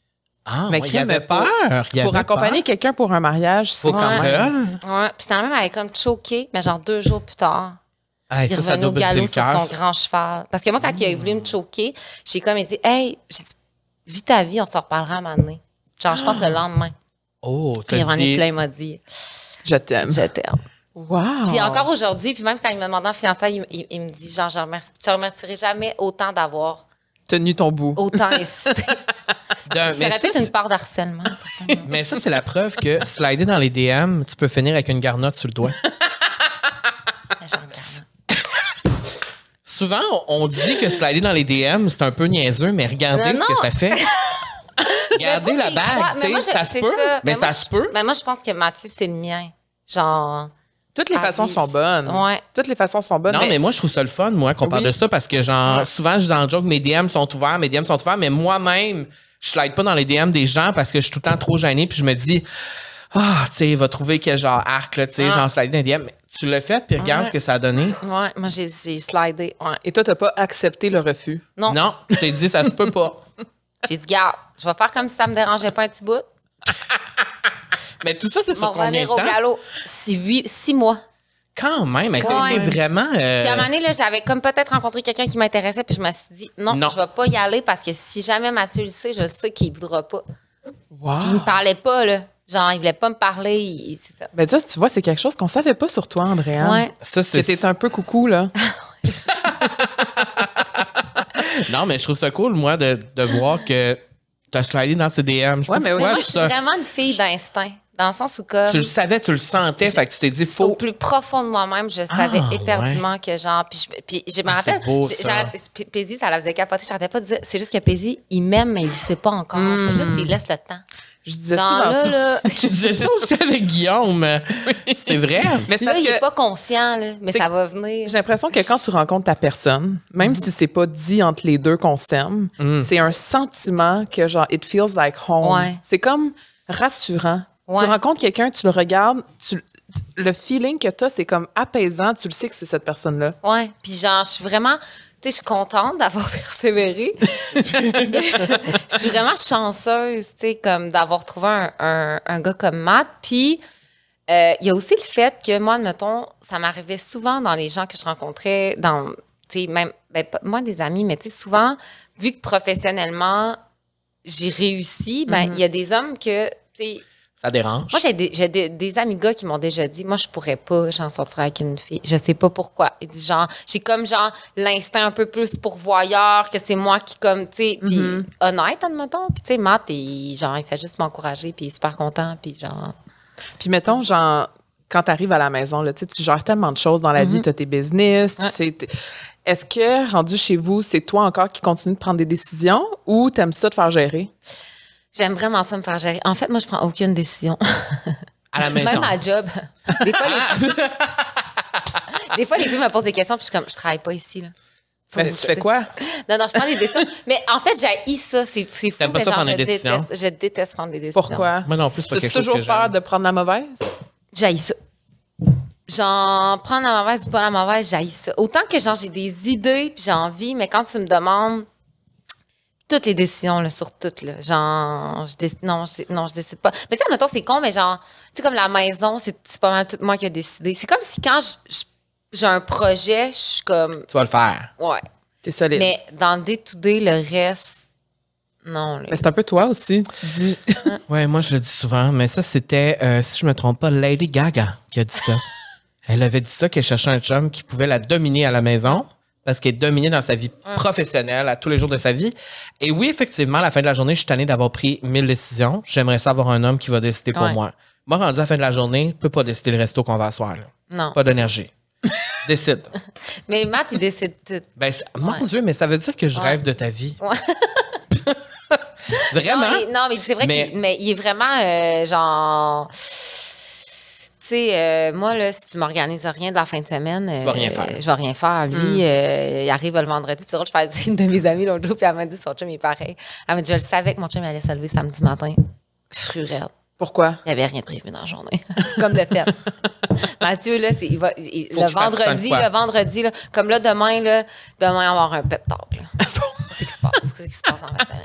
Ah, Mais ouais, il crème, avait peur. Il Pour avait accompagner peur. quelqu'un pour un mariage, c'est Faut quand qu'on même... vole. Ouais. Puis finalement, elle avait comme choqué, mais genre 2 jours plus tard. Hey, Il est ça revenu doit au briser galop le sur cœur. son grand cheval. Parce que moi, quand il a voulu me choquer, j'ai comme dit, hey, j'ai dit, vis ta vie, on s'en reparlera à un moment donné. Genre, je pense le lendemain. Oh, Puis il t'as est dit... plein, il m'a dit, Je t'aime. je t'aime. Wow! Puis encore aujourd'hui, puis même quand il me demandait en fiançailles, il me dit, genre, je te remercierai jamais autant d'avoir Tenu ton bout. autant insisté. Mais C'est ça, peut-être une part d'harcèlement, certainement. Mais ça, c'est la preuve que slider dans les DM, tu peux finir avec une garnotte sur le doigt. Mais j'en ai rien. Souvent, on dit que slider dans les DM, c'est un peu niaiseux, mais regardez Non, ce que non. ça fait. Regardez Mais la faut qu'il croie. bague, Mais moi, tu sais, ça se c'est peut. Mais moi, ça se peut. Mais moi, je pense que Mathieu, c'est le mien. Genre... Toutes les façons sont bonnes. Ouais. Toutes les façons sont bonnes. Non, mais moi, je trouve ça le fun, moi, qu'on parle Oui. de ça, parce que, genre, souvent, je dis dans le joke, mes DM sont ouverts, mais moi-même, je slide pas dans les DM des gens parce que je suis tout le temps trop gênée, puis je me dis, tu sais, il va trouver que, genre, arc, là, tu sais, genre, slide dans les DM. Mais tu l'as fait, puis regarde ce que ça a donné. Ouais, moi, j'ai slidé. Ouais. Et toi, t'as pas accepté le refus. Non. Non, je t'ai dit, ça se peut pas. J'ai dit, garde, je vais faire comme si ça me dérangeait pas un petit bout. Mais tout ça, c'est Je vais sur combien de revenir au temps? galop. 6 mois. Quand même, mais Ouais. t'es vraiment... Puis à un moment donné, là, j'avais comme peut-être rencontré quelqu'un qui m'intéressait, puis je me suis dit, non, Non. je vais pas y aller parce que si jamais Mathieu le sait, je sais qu'il voudra pas. Wow! Puis il me parlait pas, là. Genre, il voulait pas me parler. C'est ça. Ben ça, tu vois, c'est quelque chose qu'on savait pas sur toi, Andréane. Ouais. Ça, c'est... C'était un peu coucou, là. Non, mais je trouve ça cool, moi, de voir que t'as slidé dans tes DM. Je sais Ouais, pas mais pourquoi, Moi, je suis ça- vraiment une fille d'instinct. Dans le sens où, comme, Tu le savais, tu le sentais, fait que tu t'es dit, au faut... plus profond de moi-même, je savais Ah, éperdument que, genre, puis je me Ah, c'est rappelle, beau, ça. Paisy, ça la faisait capoter. J'arrêtais pas de dire, c'est juste que Paisy, il m'aime, mais il le sait pas encore. C'est juste qu'il laisse le temps. Je disais Genre, souvent là, ça. là, Tu disais ça aussi avec Guillaume. C'est vrai. Mais c'est là, parce il est que pas conscient, là, mais c'est- ça va venir. j'ai l'impression que quand tu rencontres ta personne, même si c'est pas dit entre les deux qu'on s'aime, c'est un sentiment que genre it feels like home. Ouais. C'est comme rassurant. Ouais. Tu rencontres quelqu'un, tu le regardes, le feeling que tu as, c'est comme apaisant, tu le sais que c'est cette personne-là. Ouais. Puis genre, je suis vraiment, tu sais, je suis contente d'avoir persévéré. Je suis vraiment chanceuse, tu sais, comme d'avoir trouvé un gars comme Matt. Puis il y a aussi le fait que moi, admettons, ça m'arrivait souvent dans les gens que je rencontrais, dans, tu sais, même, ben, pas- moi, des amis, mais tu sais, souvent, vu que professionnellement, j'ai réussi, ben, il y a des hommes que, tu sais, Ça dérange. moi, j'ai des amis gars qui m'ont déjà dit, moi, je pourrais pas, j'en sortir avec une fille. Je sais pas pourquoi. Ils disent, genre, j'ai comme, genre, l'instinct un peu plus pourvoyeur, que c'est moi qui, comme, tu sais, puis honnête, admettons. Puis, tu sais, Matt, genre, il fait juste m'encourager, puis il est super content, puis genre... Puis mettons, genre, quand tu arrives à la maison, là, tu sais, tu gères tellement de choses dans la vie, tu as tes business, tu sais. Est-ce que, rendu chez vous, c'est toi encore qui continue de prendre des décisions ou t'aimes ça de faire gérer? J'aime vraiment ça me faire gérer. En fait, moi, je prends aucune décision. À la maison. Même à job. Des fois, des fois, les filles me posent des questions, puis je suis comme, je travaille pas ici, là. Faut Mais que tu fais quoi? Non, je prends des décisions. Mais en fait, j'ai ça. C'est fou. T'aimes pas mais ça genre, prendre des décisions? je déteste prendre des décisions. Pourquoi? Moi non plus, c'est pas As-tu quelque chose toujours que peur j'aime. de prendre la mauvaise? J'haïs ça. Genre, prendre la mauvaise ou pas la mauvaise, j'haïs ça. Autant que, genre, j'ai des idées, puis j'ai envie, mais quand tu me demandes toutes les décisions, là, sur toutes, là, genre, je décide pas. Mais tu sais, mettons, c'est con, mais genre, tu sais, comme la maison, c'est pas mal tout moi qui a décidé. C'est comme si quand j'ai un projet, je suis comme, Tu vas le faire. ouais. T'es solide. Mais dans le day-to-day, le reste, non, là. Mais c'est un peu toi aussi. Tu dis. Ouais, moi, je le dis souvent, mais ça, c'était, si je me trompe pas, Lady Gaga qui a dit ça. Elle avait dit ça, qu'elle cherchait un chum qui pouvait la dominer à la maison parce qu'elle est dominée dans sa vie professionnelle à tous les jours de sa vie. Et oui, effectivement, à la fin de la journée, je suis tanné d'avoir pris 1000 décisions. J'aimerais ça avoir un homme qui va décider pour Ouais. moi. Moi, rendu à la fin de la journée, je peux pas décider le resto qu'on va asseoir. Là. Non. Pas d'énergie. Décide. Mais Matt, il décide tout. Ben, mon Dieu, mais ça veut dire que je rêve de ta vie. Ouais. Vraiment? Non, mais c'est vrai Mais- qu'il est vraiment genre. Tu sais, moi, là, si tu m'organises rien de la fin de semaine, vas rien faire. Je vais rien faire. Lui, il arrive le vendredi. Puis c'est drôle, je parlais avec une de mes amies l'autre jour, puis elle m'a dit son chum est pareil. Elle m'a dit, je le savais que mon chum allait se lever samedi matin. Frurette. Pourquoi? Il n'y avait rien de prévu dans la journée. C'est comme de fait. Mathieu, là, Faut le que je fasse tant de vendredi, là, comme là, demain, on va avoir un pep talk. Là. Qu'est-ce qui se passe? Qu'est-ce qui se passe en fin de semaine? Là,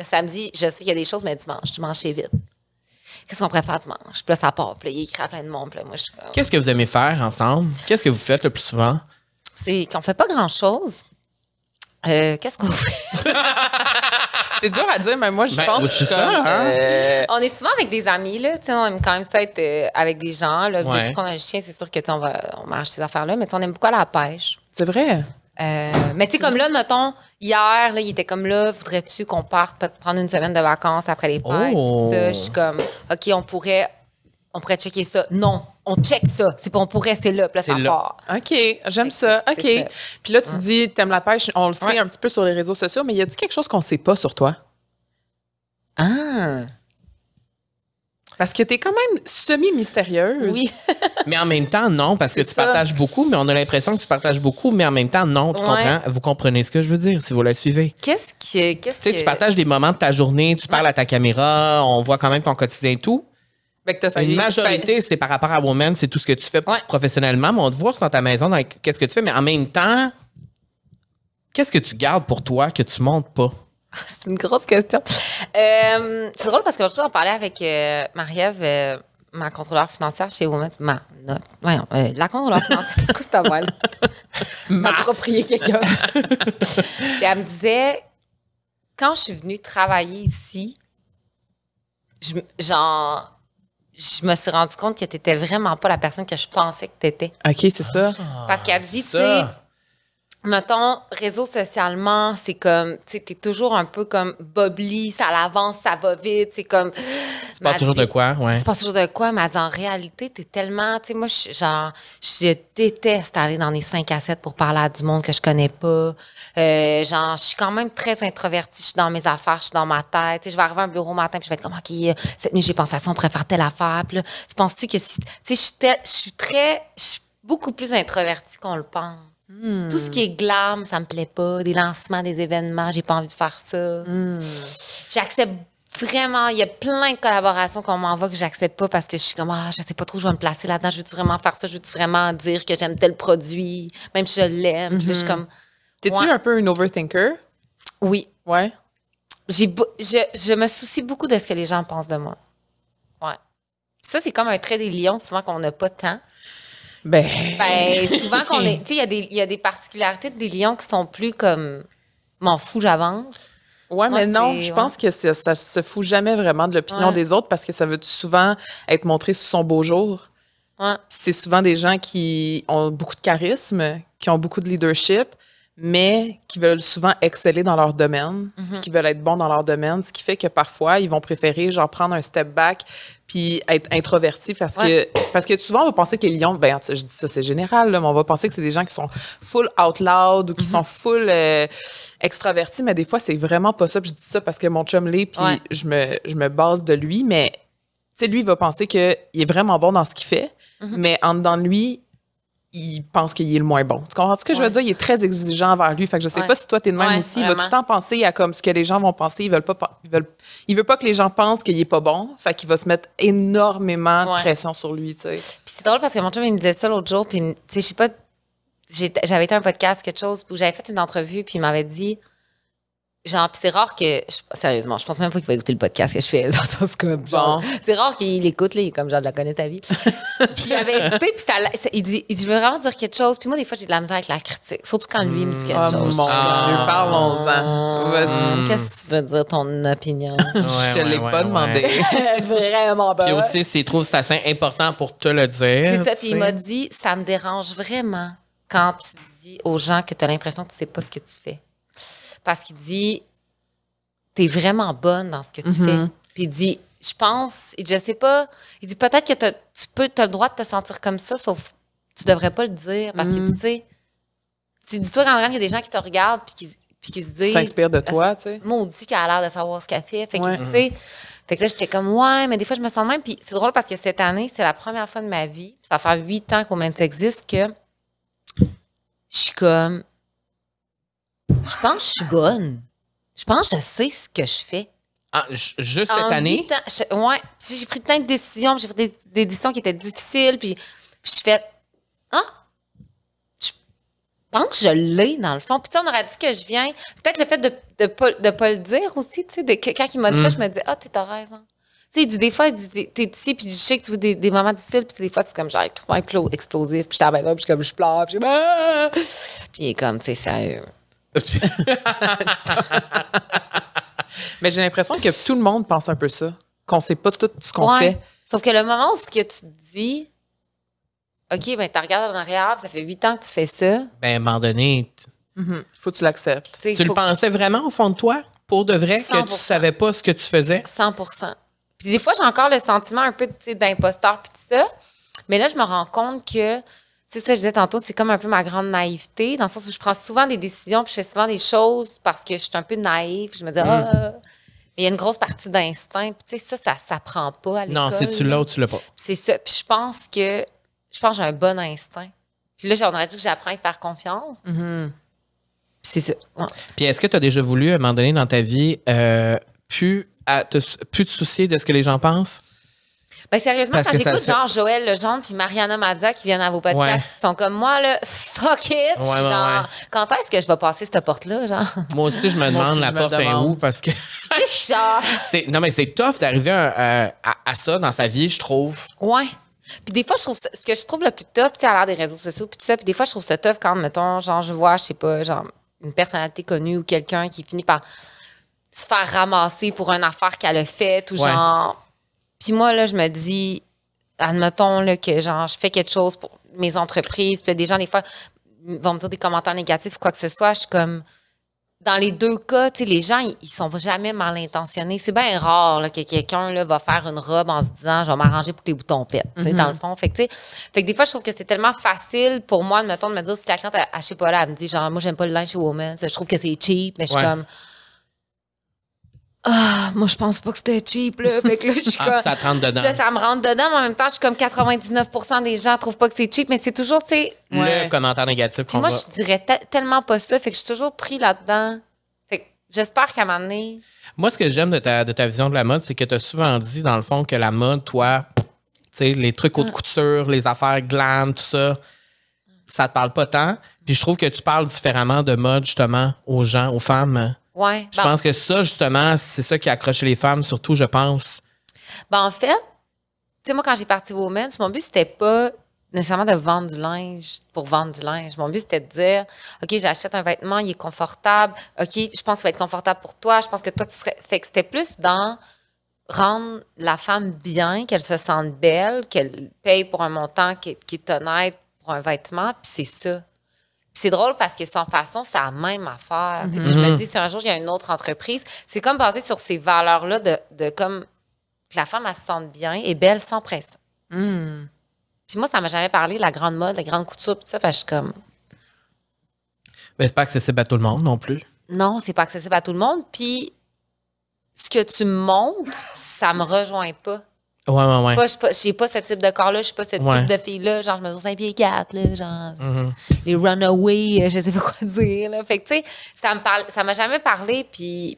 samedi, je sais qu'il y a des choses, mais dimanche c'est vite. Qu'est-ce qu'on préfère dimanche? Puis là, ça part. Puis là, il écrit à plein de monde. Puis là, moi, je suis comme... Qu'est-ce que vous aimez faire ensemble? Qu'est-ce que vous faites le plus souvent? C'est qu'on fait pas grand-chose. Qu'est-ce qu'on fait? C'est dur à dire, mais moi, je pense c'est que ça, hein? On est souvent avec des amis, là. Tu sais, on aime quand même ça être avec des gens. Là. Ouais. Depuis qu'on a le chien, c'est sûr que on marche ces affaires-là. Mais tu sais, on aime beaucoup aller à la pêche. c'est vrai. Mais tu sais, comme là, mettons, hier, là, il était comme là, voudrais-tu qu'on parte prendre une semaine de vacances après les fêtes? Oh. Puis ça, je suis comme, OK, on pourrait checker ça. Non, on check ça. C'est pas on pourrait, c'est là. Puis là, C'est ça là. part. OK, j'aime ça. OK. c'est ça. Puis là, tu dis, t'aimes la pêche. On le sait un petit peu sur les réseaux sociaux, mais y a-tu quelque chose qu'on sait pas sur toi? Ah! Parce que t'es quand même semi-mystérieuse. Oui. Mais en même temps, non, parce que C'est tu ça. partages beaucoup, mais on a l'impression que tu partages beaucoup, mais en même temps, non, tu Ouais. comprends? Vous comprenez ce que je veux dire si vous la suivez. Qu'est-ce Tu sais, que... tu partages des moments de ta journée, tu parles à ta caméra, on voit quand même ton quotidien et tout. Fait que t'as failli- Une majorité, c'est par rapport à Woman, c'est tout ce que tu fais Ouais. professionnellement, mais on te voit dans ta maison, dans qu'est-ce que tu fais, mais en même temps, qu'est-ce que tu gardes pour toi que tu montes pas? C'est une grosse question. C'est drôle parce que l'autre jour, on parlait avec Marie-Ève, ma contrôleur financière chez Women. La contrôleur financière, c'est quoi cette voix-là? M'approprier quelqu'un. Puis elle me disait, quand je suis venue travailler ici, je me suis rendu compte que tu n'étais vraiment pas la personne que je pensais que tu étais. OK, c'est ça. Parce qu'elle dit, tu sais, Ça. mettons, réseau socialement, c'est comme, tu sais, t'es toujours un peu comme bubbly, ça avance, ça va vite, c'est comme... Tu passes toujours de quoi? Ouais. Tu passes toujours de quoi, mais en réalité, t'es tellement, tu sais, moi, je déteste aller dans les 5 à 7 pour parler à du monde que je connais pas. Je suis quand même très introvertie, je suis dans mes affaires, je suis dans ma tête, tu sais, je vais arriver à un bureau matin puis je vais être comme, OK, cette nuit, j'ai pensé à ça, on pourrait faire telle affaire, puis là, tu penses-tu que si, tu sais, je suis beaucoup plus introvertie qu'on le pense. Tout ce qui est glam, ça me plaît pas. Des lancements, des événements, j'ai pas envie de faire ça. J'accepte vraiment. Il y a plein de collaborations qu'on m'envoie que j'accepte pas parce que je suis comme, je sais pas trop où je vais me placer là-dedans. Je veux-tu vraiment faire ça? Je veux-tu vraiment dire que j'aime tel produit, même si je l'aime? Puis là, je suis comme, T'es-tu Ouais. un peu une overthinker? oui. Ouais. Je me soucie beaucoup de ce que les gens pensent de moi. Ouais. Ça, c'est comme un trait des lions, souvent qu'on n'a pas tant. Ben, Souvent qu'on est. Tu sais, il y a des particularités des lions qui sont plus comme. M'en fous, j'avance. ouais, Moi, mais non, c'est- je pense que ça se fout jamais vraiment de l'opinion Ouais. des autres parce que ça veut souvent être montré sous son beau jour. Ouais. C'est souvent des gens qui ont beaucoup de charisme, qui ont beaucoup de leadership, mais qui veulent souvent exceller dans leur domaine, puis qui veulent être bons dans leur domaine, ce qui fait que parfois, ils vont préférer genre prendre un step back puis être introvertis parce que souvent, on va penser que les lions, ben, je dis ça, c'est général, là, mais on va penser que c'est des gens qui sont full out loud ou qui sont full extravertis, mais des fois, c'est vraiment pas ça. Puis je dis ça parce que mon chum l'est, puis Ouais. je me base de lui, mais tu sais, lui, il va penser qu'il est vraiment bon dans ce qu'il fait, mais en dedans de lui, il pense qu'il est le moins bon. Tu comprends ce que je veux Ouais. dire? Il est très exigeant envers lui. Fait que je sais Ouais. pas si toi, t'es de même Ouais, aussi. Il va tout vraiment. le temps penser à comme ce que les gens vont penser. Il veut pas que les gens pensent qu'il est pas bon. Fait qu'il va se mettre énormément de Ouais. pression sur lui, tu sais. Puis c'est drôle parce que mon chum, il me disait ça l'autre jour. Puis, tu sais, je sais pas, j'avais été à un podcast, quelque chose, où j'avais fait une entrevue, puis il m'avait dit, genre, puis c'est rare que, sérieusement, je pense même pas qu'il va écouter le podcast que je fais dans son scope. Genre, Bon. c'est rare qu'il écoute, là, il est comme genre, de la connaît ta vie. Puis il avait écouté, puis il dit, je veux vraiment dire quelque chose. Puis moi, des fois, j'ai de la misère avec la critique, surtout quand lui, il me dit quelque Oh chose. mon Ah. Dieu, parlons-en. Vas-y. Qu'est-ce que tu veux dire, ton opinion? Je te l'ai pas demandé. Vraiment pas. Puis aussi, s'il trouve que c'est assez important pour te le dire. C'est ça, tu puis il sais. m'a dit, ça me dérange vraiment quand tu dis aux gens que tu as l'impression que tu sais pas ce que tu fais. Parce qu'il dit, t'es vraiment bonne dans ce que tu fais. Puis il dit, je pense, je sais pas, il dit peut-être que t'as le droit de te sentir comme ça, sauf tu devrais pas le dire. Parce que, tu sais, dis-toi quand même, il y a des gens qui te regardent puis qui se disent... S'inspire de toi, tu sais. Maudit qu'elle a l'air de savoir ce qu'elle fait. Fait que, Ouais. tu sais, fait que là, j'étais comme, ouais, mais des fois, je me sens de même. Puis c'est drôle parce que cette année, c'est la première fois de ma vie, ça fait 8 ans qu'Women existe, que je suis comme, je pense que je suis bonne. Je pense que je sais ce que je fais. Ah, juste En cette année? 8 ans, ouais. Puis j'ai pris plein de décisions, puis j'ai fait des décisions qui étaient difficiles, puis je fais, pense que je l'ai, dans le fond. Puis, tu sais, on aurait dit que je viens. Peut-être le fait de pas le dire aussi, tu sais, quand il m'a dit ça, je me dis, t'as raison. Tu sais, il dit des fois, il dit, t'es ici, puis je sais que tu veux des moments difficiles, puis des fois, c'est comme genre explosif, puis je suis à la maison, puis je pleure, puis puis il est comme, tu sais, sérieux. Mais j'ai l'impression que tout le monde pense un peu ça, qu'on sait pas tout ce qu'on fait. Sauf que le moment où ce que tu te dis, OK, ben tu regardes en arrière, ça fait 8 ans que tu fais ça. Ben, à un moment donné, Faut que tu l'acceptes. tu le pensais vraiment au fond de toi, pour de vrai, 100%. que tu savais pas ce que tu faisais? 100%. Puis des fois, j'ai encore le sentiment un peu d'imposteur puis tout ça. Mais là, je me rends compte que, c'est ça que je disais tantôt, c'est comme un peu ma grande naïveté, dans le sens où je prends souvent des décisions puis je fais souvent des choses parce que je suis un peu naïve. Je me dis, mais il y a une grosse partie d'instinct. Puis tu sais, ça s'apprend pas à l'école. Non, c'est tu l'as ou tu l'as pas. Puis c'est ça. Puis je pense que j'ai un bon instinct. Puis là, j'aurais dit que j'apprends à y faire confiance. Puis c'est ça. Ouais. Puis est-ce que tu as déjà voulu, à un moment donné dans ta vie, plus te soucier de ce que les gens pensent? Ben sérieusement, Parce quand que j'écoute ça- genre Joël Legendre puis Mariana Mazza qui viennent à vos podcasts, Ouais. ils sont comme moi, là, fuck it! Ouais, genre, ouais. quand est-ce que je vais passer cette porte-là, genre? Moi aussi, je me demande aussi, la je me porte est demande. où parce que Tu sais, genre, non, mais c'est tough d'arriver à ça dans sa vie, je trouve. ouais. Puis des fois, je trouve ce que je trouve le plus tough, tu sais, à l'ère des réseaux sociaux, puis tout ça, puis des fois, je trouve ça tough quand, mettons, genre, je vois, je sais pas, genre, une personnalité connue ou quelqu'un qui finit par se faire ramasser pour une affaire qu'elle a faite ou Ouais. genre. Puis moi, là, je me dis, admettons, là, que genre, je fais quelque chose pour mes entreprises, puis des gens, des fois, vont me dire des commentaires négatifs ou quoi que ce soit, je suis comme. Dans les deux cas, tu sais, les gens, ils sont jamais mal intentionnés. C'est bien rare là, que quelqu'un là, va faire une robe en se disant je vais m'arranger pour que les boutons pètent, tu sais, dans le fond. Fait que, tu sais, fait que des fois, je trouve que c'est tellement facile pour moi, mettons, de me dire si la cliente, je sais pas, là, elle me dit genre, moi, j'aime pas le linge chez Woman, je trouve que c'est cheap, mais je suis Ouais. comme. Moi, je pense pas que c'était cheap, là. Fait que là, je suis Ah, comme. puis ça te rentre dedans. Là, ça me rentre dedans, mais en même temps, je suis comme 99% des gens trouvent pas que c'est cheap, mais c'est toujours, tu sais. Le commentaire négatif Puis qu'on moi, va... je dirais tellement pas ça. Fait que je suis toujours pris là-dedans. Fait que j'espère qu'à un moment donné. Moi, ce que j'aime de ta vision de la mode, c'est que tu as souvent dit, dans le fond, que la mode, toi, tu sais, les trucs haute couture, les affaires glam, tout ça, ça te parle pas tant. Puis je trouve que tu parles différemment de mode, justement, aux gens, aux femmes. Ouais. Je pense que ça, justement, c'est ça qui accroche les femmes, surtout, je pense. Ben, en fait, tu sais, moi, quand j'ai parti Women, mon but, c'était pas nécessairement de vendre du linge pour vendre du linge. Mon but, c'était de dire, OK, j'achète un vêtement, il est confortable. OK, je pense qu'il va être confortable pour toi. Je pense que toi, tu serais. Fait que c'était plus dans rendre la femme bien, qu'elle se sente belle, qu'elle paye pour un montant qui est honnête pour un vêtement, puis c'est ça. Puis c'est drôle parce que sans façon, c'est la même affaire. Tu sais, puis je me dis, si un jour, il y a une autre entreprise, c'est comme basé sur ces valeurs-là de comme que la femme, elle se sente bien et belle sans pression. Puis moi, ça m'a jamais parlé, la grande mode, la grande couture, tout ça, parce que je suis comme, Mais c'est pas accessible à tout le monde non plus. non, c'est pas accessible à tout le monde. Puis ce que tu me montres, ça me rejoint pas. Ouais. J'ai pas ce type de corps-là, je suis pas ce Ouais. type de fille-là. Genre, je mesure 5 pieds 4, là, genre, les runaways, je sais pas quoi dire, là. Fait que, tu sais, ça m'a jamais parlé, puis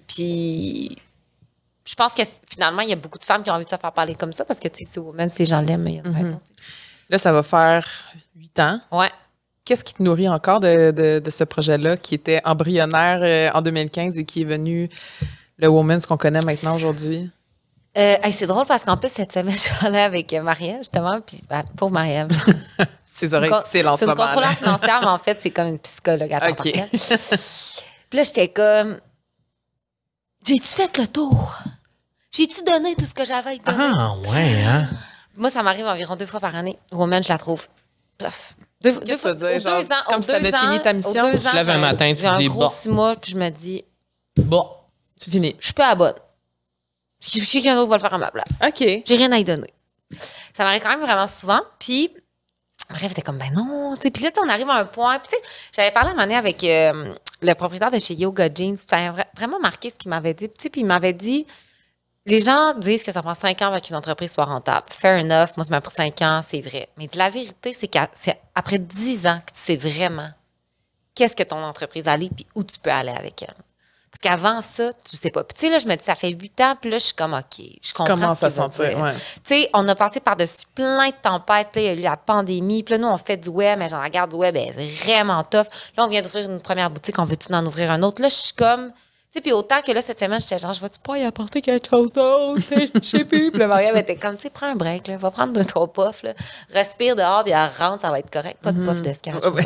je pense que finalement, il y a beaucoup de femmes qui ont envie de se faire parler comme ça, parce que, tu sais, même si les gens l'aiment, il y a une raison. Tu sais. Là, ça va faire 8 ans. Ouais. Qu'est-ce qui te nourrit encore de ce projet-là qui était embryonnaire en 2015 et qui est venu le Women's qu'on connaît maintenant aujourd'hui? Hey, c'est drôle parce qu'en plus, cette semaine, je suis allée avec Marie-Ève, justement, puis pauvre Marie-Ève. Ses oreilles s'élent en ce C'est une moment. là. contrôleur financière, mais en fait, c'est comme une psychologue à temps OK. partiel. Puis là, j'étais comme, j'ai-tu fait le tour? J'ai-tu donné tout ce que j'avais à te donner? Ah, ouais, hein? Moi, ça m'arrive environ 2 fois par année. Woman, je la trouve tough. Qu'est-ce que ça veut dire? Genre, comme si t'avais fini ta mission? Tu Tu te lèves un matin, tu j'ai un dis, gros bon. 6 mois, puis je me dis, Bon. C'est fini. je suis pas à la bonne. Quelqu'un d'autre va le faire à ma place. OK. J'ai rien à y donner. Ça m'arrive quand même vraiment souvent. Puis, bref, était comme, ben non. Tu sais, puis là, on arrive à un point. Puis, tu sais, j'avais parlé un moment donné avec le propriétaire de chez Yoga Jeans. Ça a vraiment marqué ce qu'il m'avait dit. Tu sais, puis il m'avait dit, les gens disent que ça prend 5 ans avant qu'une entreprise soit rentable. Fair enough. Moi, ça m'a pris 5 ans, c'est vrai. Mais la vérité, c'est qu'après 10 ans que tu sais vraiment qu'est-ce que ton entreprise allait puis où tu peux aller avec elle. Parce qu'avant ça, tu sais pas. Puis tu sais, là, je me dis, ça fait 8 ans, puis là, je suis comme, OK, je comprends Commence ce à qu'il veut sentir, dire. ouais. Tu sais, on a passé par-dessus plein de tempêtes. Là, il y a eu la pandémie. Puis là, nous, on fait du web, mais genre, la garde du web est vraiment tough. Là, on vient d'ouvrir une première boutique, on veut-tu en ouvrir un autre? Là, je suis comme... Tu sais, puis autant que là, cette semaine, j'étais genre, je vais-tu pas y apporter quelque chose d'autre? Je sais plus. Puis le Mariam était comme, tu sais, prends un break, là. Va prendre 2-3 puffs, là. Respire dehors, puis elle rentre, ça va être correct. Pas de puff de scratch. Ouais.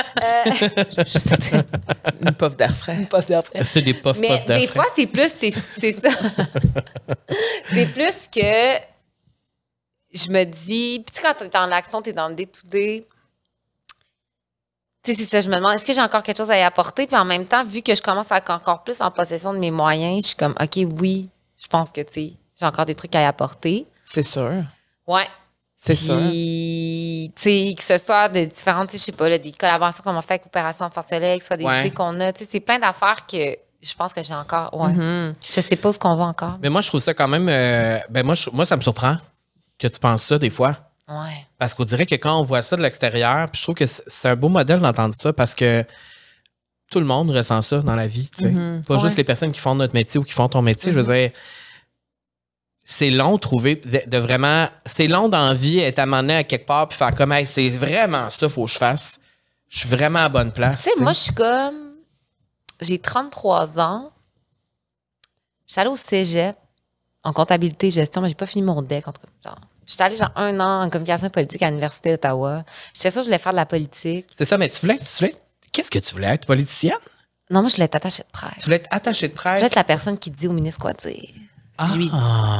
Juste te dire, Une puff d'air frais. une puff d'après. C'est des puffs Mais d'air des frais. fois, c'est plus, c'est ça. C'est plus que je me dis, puis tu sais, quand t'es dans l'action, t'es dans le day-to-day. Tu sais, c'est ça, je me demande, est-ce que j'ai encore quelque chose à y apporter? Puis en même temps, vu que je commence à être encore plus en possession de mes moyens, je suis comme, OK, oui, je pense que, tu sais, j'ai encore des trucs à y apporter. C'est sûr. Ouais. C'est sûr. Puis, tu sais, que ce soit de différentes, tu sais, je sais pas, là, des collaborations qu'on a fait avec Opération Force Soleil, que ce soit des Ouais. idées qu'on a, tu sais, c'est plein d'affaires que je pense que j'ai encore, ouais. Je sais pas où ce qu'on va encore. Mais moi, je trouve ça quand même. Moi, ça me surprend que tu penses ça des fois. Ouais. Parce qu'on dirait que quand on voit ça de l'extérieur, puis je trouve que c'est un beau modèle d'entendre ça parce que tout le monde ressent ça dans la vie. Tu sais. Pas Ouais. juste les personnes qui font notre métier ou qui font ton métier. Je veux dire, c'est long de trouver, de vraiment. C'est long dans la vie être amené à quelque part puis faire comme, hey, c'est vraiment ça, faut que je fasse. Je suis vraiment à bonne place. Tu sais, moi, je suis comme. J'ai 33 ans. Je suis allée au cégep en comptabilité et gestion, mais j'ai pas fini mon DEC. En tout cas, genre, je suis allée genre 1 an en communication politique à l'Université d'Ottawa. J'étais sûre que je voulais faire de la politique. C'est ça, mais tu voulais. Qu'est-ce que tu voulais être politicienne? Non, moi, je voulais être attachée de presse. Tu voulais être attachée de Je presse? voulais être la personne qui dit au ministre quoi dire. Lui.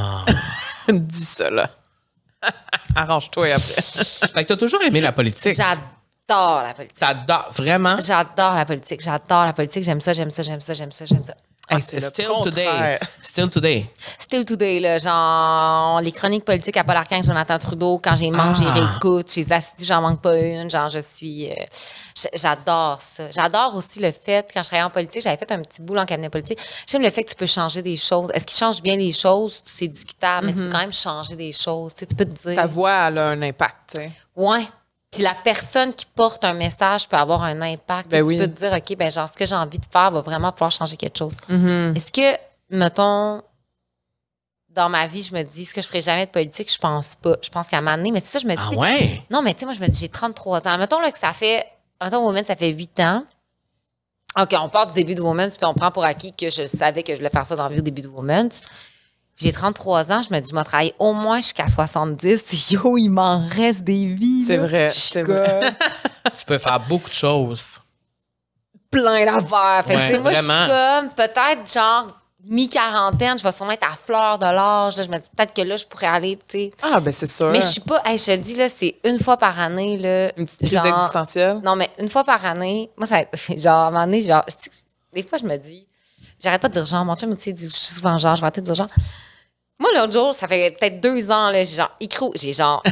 Dis ça, là. Arrange-toi après. Fait que t'as toujours aimé la politique. J'adore la politique. T'adores, vraiment? J'adore la politique. J'adore la politique. J'aime ça, j'aime ça, j'aime ça, j'aime ça, j'aime ça. Hey, c'est le Still contraire. today. Still today. Still today, là, genre, les chroniques politiques à Paul Arcand, Jonathan Trudeau, quand j'ai manque, j'ai réécoute, j'ai assidus, j'en manque pas une, genre, je suis, j'adore ça. J'adore aussi le fait, quand je travaillais en politique, j'avais fait un petit boulot en cabinet politique, j'aime le fait que tu peux changer des choses. Est-ce qu'il change bien les choses? C'est discutable, mais tu peux quand même changer des choses, tu sais, tu peux te dire. Ta voix, elle a un impact, tu sais. Ouais. Puis la personne qui porte un message peut avoir un impact. Ben Tu oui. peux te dire, OK, ben genre, ce que j'ai envie de faire va vraiment pouvoir changer quelque chose. Est-ce que, mettons, dans ma vie, je me dis, est-ce que je ferai jamais de politique? Je pense pas. Je pense qu'à un moment donné, mais c'est ça, je me dis. Ah ouais? Non, mais tu sais, moi, je me dis, j'ai 33 ans. Mettons là, que ça fait. Mettons, Women, ça fait 8 ans. OK, on part du début de Women's, puis on prend pour acquis que je savais que je voulais faire ça dans la vie au début de Women's. J'ai 33 ans, je me dis, je vais travailler au moins jusqu'à 70. Yo, il m'en reste des vies. C'est là. vrai, Je suis c'est vrai. Tu peux faire beaucoup de choses. plein d'affaires. Fait que, Ouais, tu sais, moi, je vraiment. suis comme, peut-être, genre, mi-quarantaine, je vais sûrement être à fleur de l'âge. Là. Je me dis, peut-être que là, je pourrais aller, tu sais. Ah, ben c'est sûr. Mais je suis pas, hey, je te dis, là, c'est une fois par année, là. Une petite crise genre- existentielle. Non, mais une fois par année, moi, ça, genre, à un moment donné, genre, des fois, je me dis, j'arrête pas de dire genre, mon chum, tu sais, dit souvent genre, je vais arrêter de dire genre. Moi, l'autre jour, ça fait peut-être 2 ans, là, j'ai genre,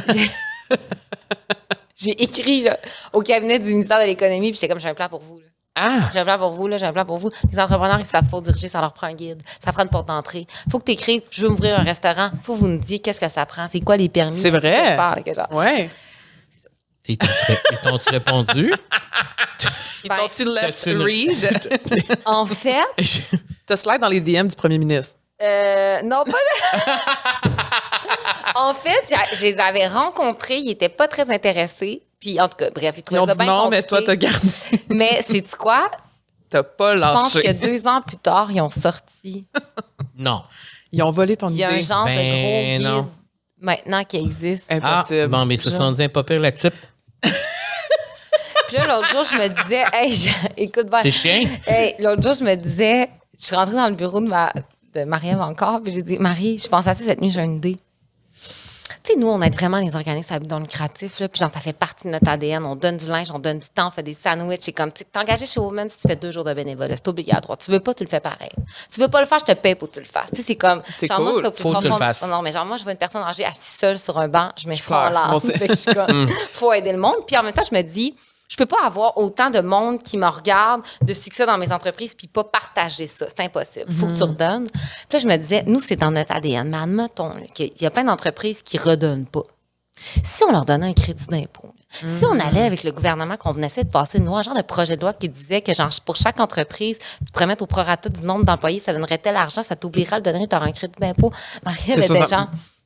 j'ai écrit, là, au cabinet du ministère de l'Économie, puis j'étais comme, j'ai un plan pour vous, là. Ah! J'ai un plan pour vous, là, j'ai un plan pour vous. Les entrepreneurs, ils savent pas où diriger, ça leur prend un guide. Ça prend une porte d'entrée. Faut que tu écrives, je veux m'ouvrir un restaurant. Faut que vous nous disiez qu'est-ce que ça prend, c'est quoi les permis. C'est vrai. Que je parle, que genre. Ouais. Ils t'ont-tu répondu? Ben, T'as-tu left t'as-tu une- read? en fait, T'as slide dans les DM du premier ministre. non, pas de... En fait, je les avais rencontrés, ils étaient pas très intéressés. Puis, en tout cas, bref, ils Ils trouvaient ont ça dit bien non, mais toi, t'as compliqué. gardé. Mais sais-tu quoi? T'as pas Je pense lâché. que 2 ans plus tard, ils ont sorti. Non. Ils ont volé ton Il idée. y a un genre de Ben gros guide non. maintenant qui existe. Ah, Impossible. bon, mais ils se sont dit un pas pire le type. Puis là, l'autre jour, je me disais, hey, écoute bien. C'est chien. Hey, l'autre jour, je me disais, je suis rentrée dans le bureau de Marie-Ève encore, puis j'ai dit, Marie, je pense à ça cette nuit, j'ai une idée. Tu sais, nous, on aide vraiment les organismes à but non lucratif, là, puis genre, ça fait partie de notre ADN. On donne du linge, on donne du temps, on fait des sandwichs. C'est comme, tu sais, t'engager chez Women si tu fais 2 jours de bénévolat, c'est obligatoire. Tu veux pas, tu le fais pareil. Tu veux pas le faire, je te paye pour que tu le fasses. Tu sais, c'est comme, C'est genre, moi, cool. c'est au plus Faut que tu le profond- fasses. Non, mais genre, moi, je vois une personne âgée assise seule sur un banc, je mets Je fort pleure, là. moi aussi. Fait que je suis comme, faut aider le monde. Puis en même temps, je me dis, je peux pas avoir autant de monde qui me regarde de succès dans mes entreprises puis pas partager ça. C'est impossible. Faut que tu redonnes. Puis là, je me disais, nous, c'est dans notre ADN. Mais admettons là, qu'il y a plein d'entreprises qui redonnent pas. Si on leur donnait un crédit d'impôt, là, Si on allait avec le gouvernement, qu'on essaie de passer une loi, un genre de projet de loi qui disait que genre pour chaque entreprise, tu pourrais mettre au prorata du nombre d'employés, ça donnerait tel argent, ça t'oubliera de le donner, tu auras un crédit d'impôt. Marielle était genre...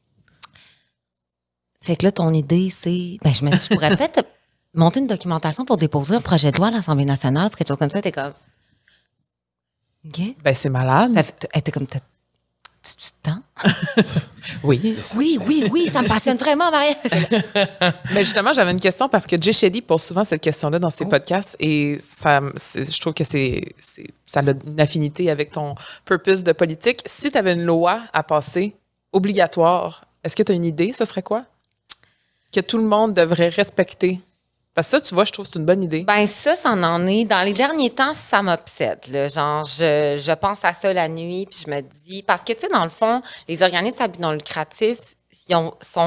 Fait que là, ton idée, c'est... Ben, je me dis, je pourrais peut-être monter une documentation pour déposer un projet de loi à l'Assemblée nationale pour quelque chose comme ça. T'es comme... OK. Ben, c'est malade. Elle était comme... Tu temps? Oui. Oui, ça me passionne vraiment, Marielle. Mais justement, j'avais une question parce que Jay Shetty pose souvent cette question-là dans ses podcasts et je trouve que ça a une affinité avec ton purpose de politique. Si tu avais une loi à passer obligatoire, est-ce que tu as une idée? Ce serait quoi? Que tout le monde devrait respecter? Parce que ça, tu vois, je trouve que c'est une bonne idée. Ben ça en est. Dans les derniers temps, ça m'obsède. Là. Genre, je pense à ça la nuit, puis je me dis... Parce que, tu sais, dans le fond, les organismes à but non lucratif, sont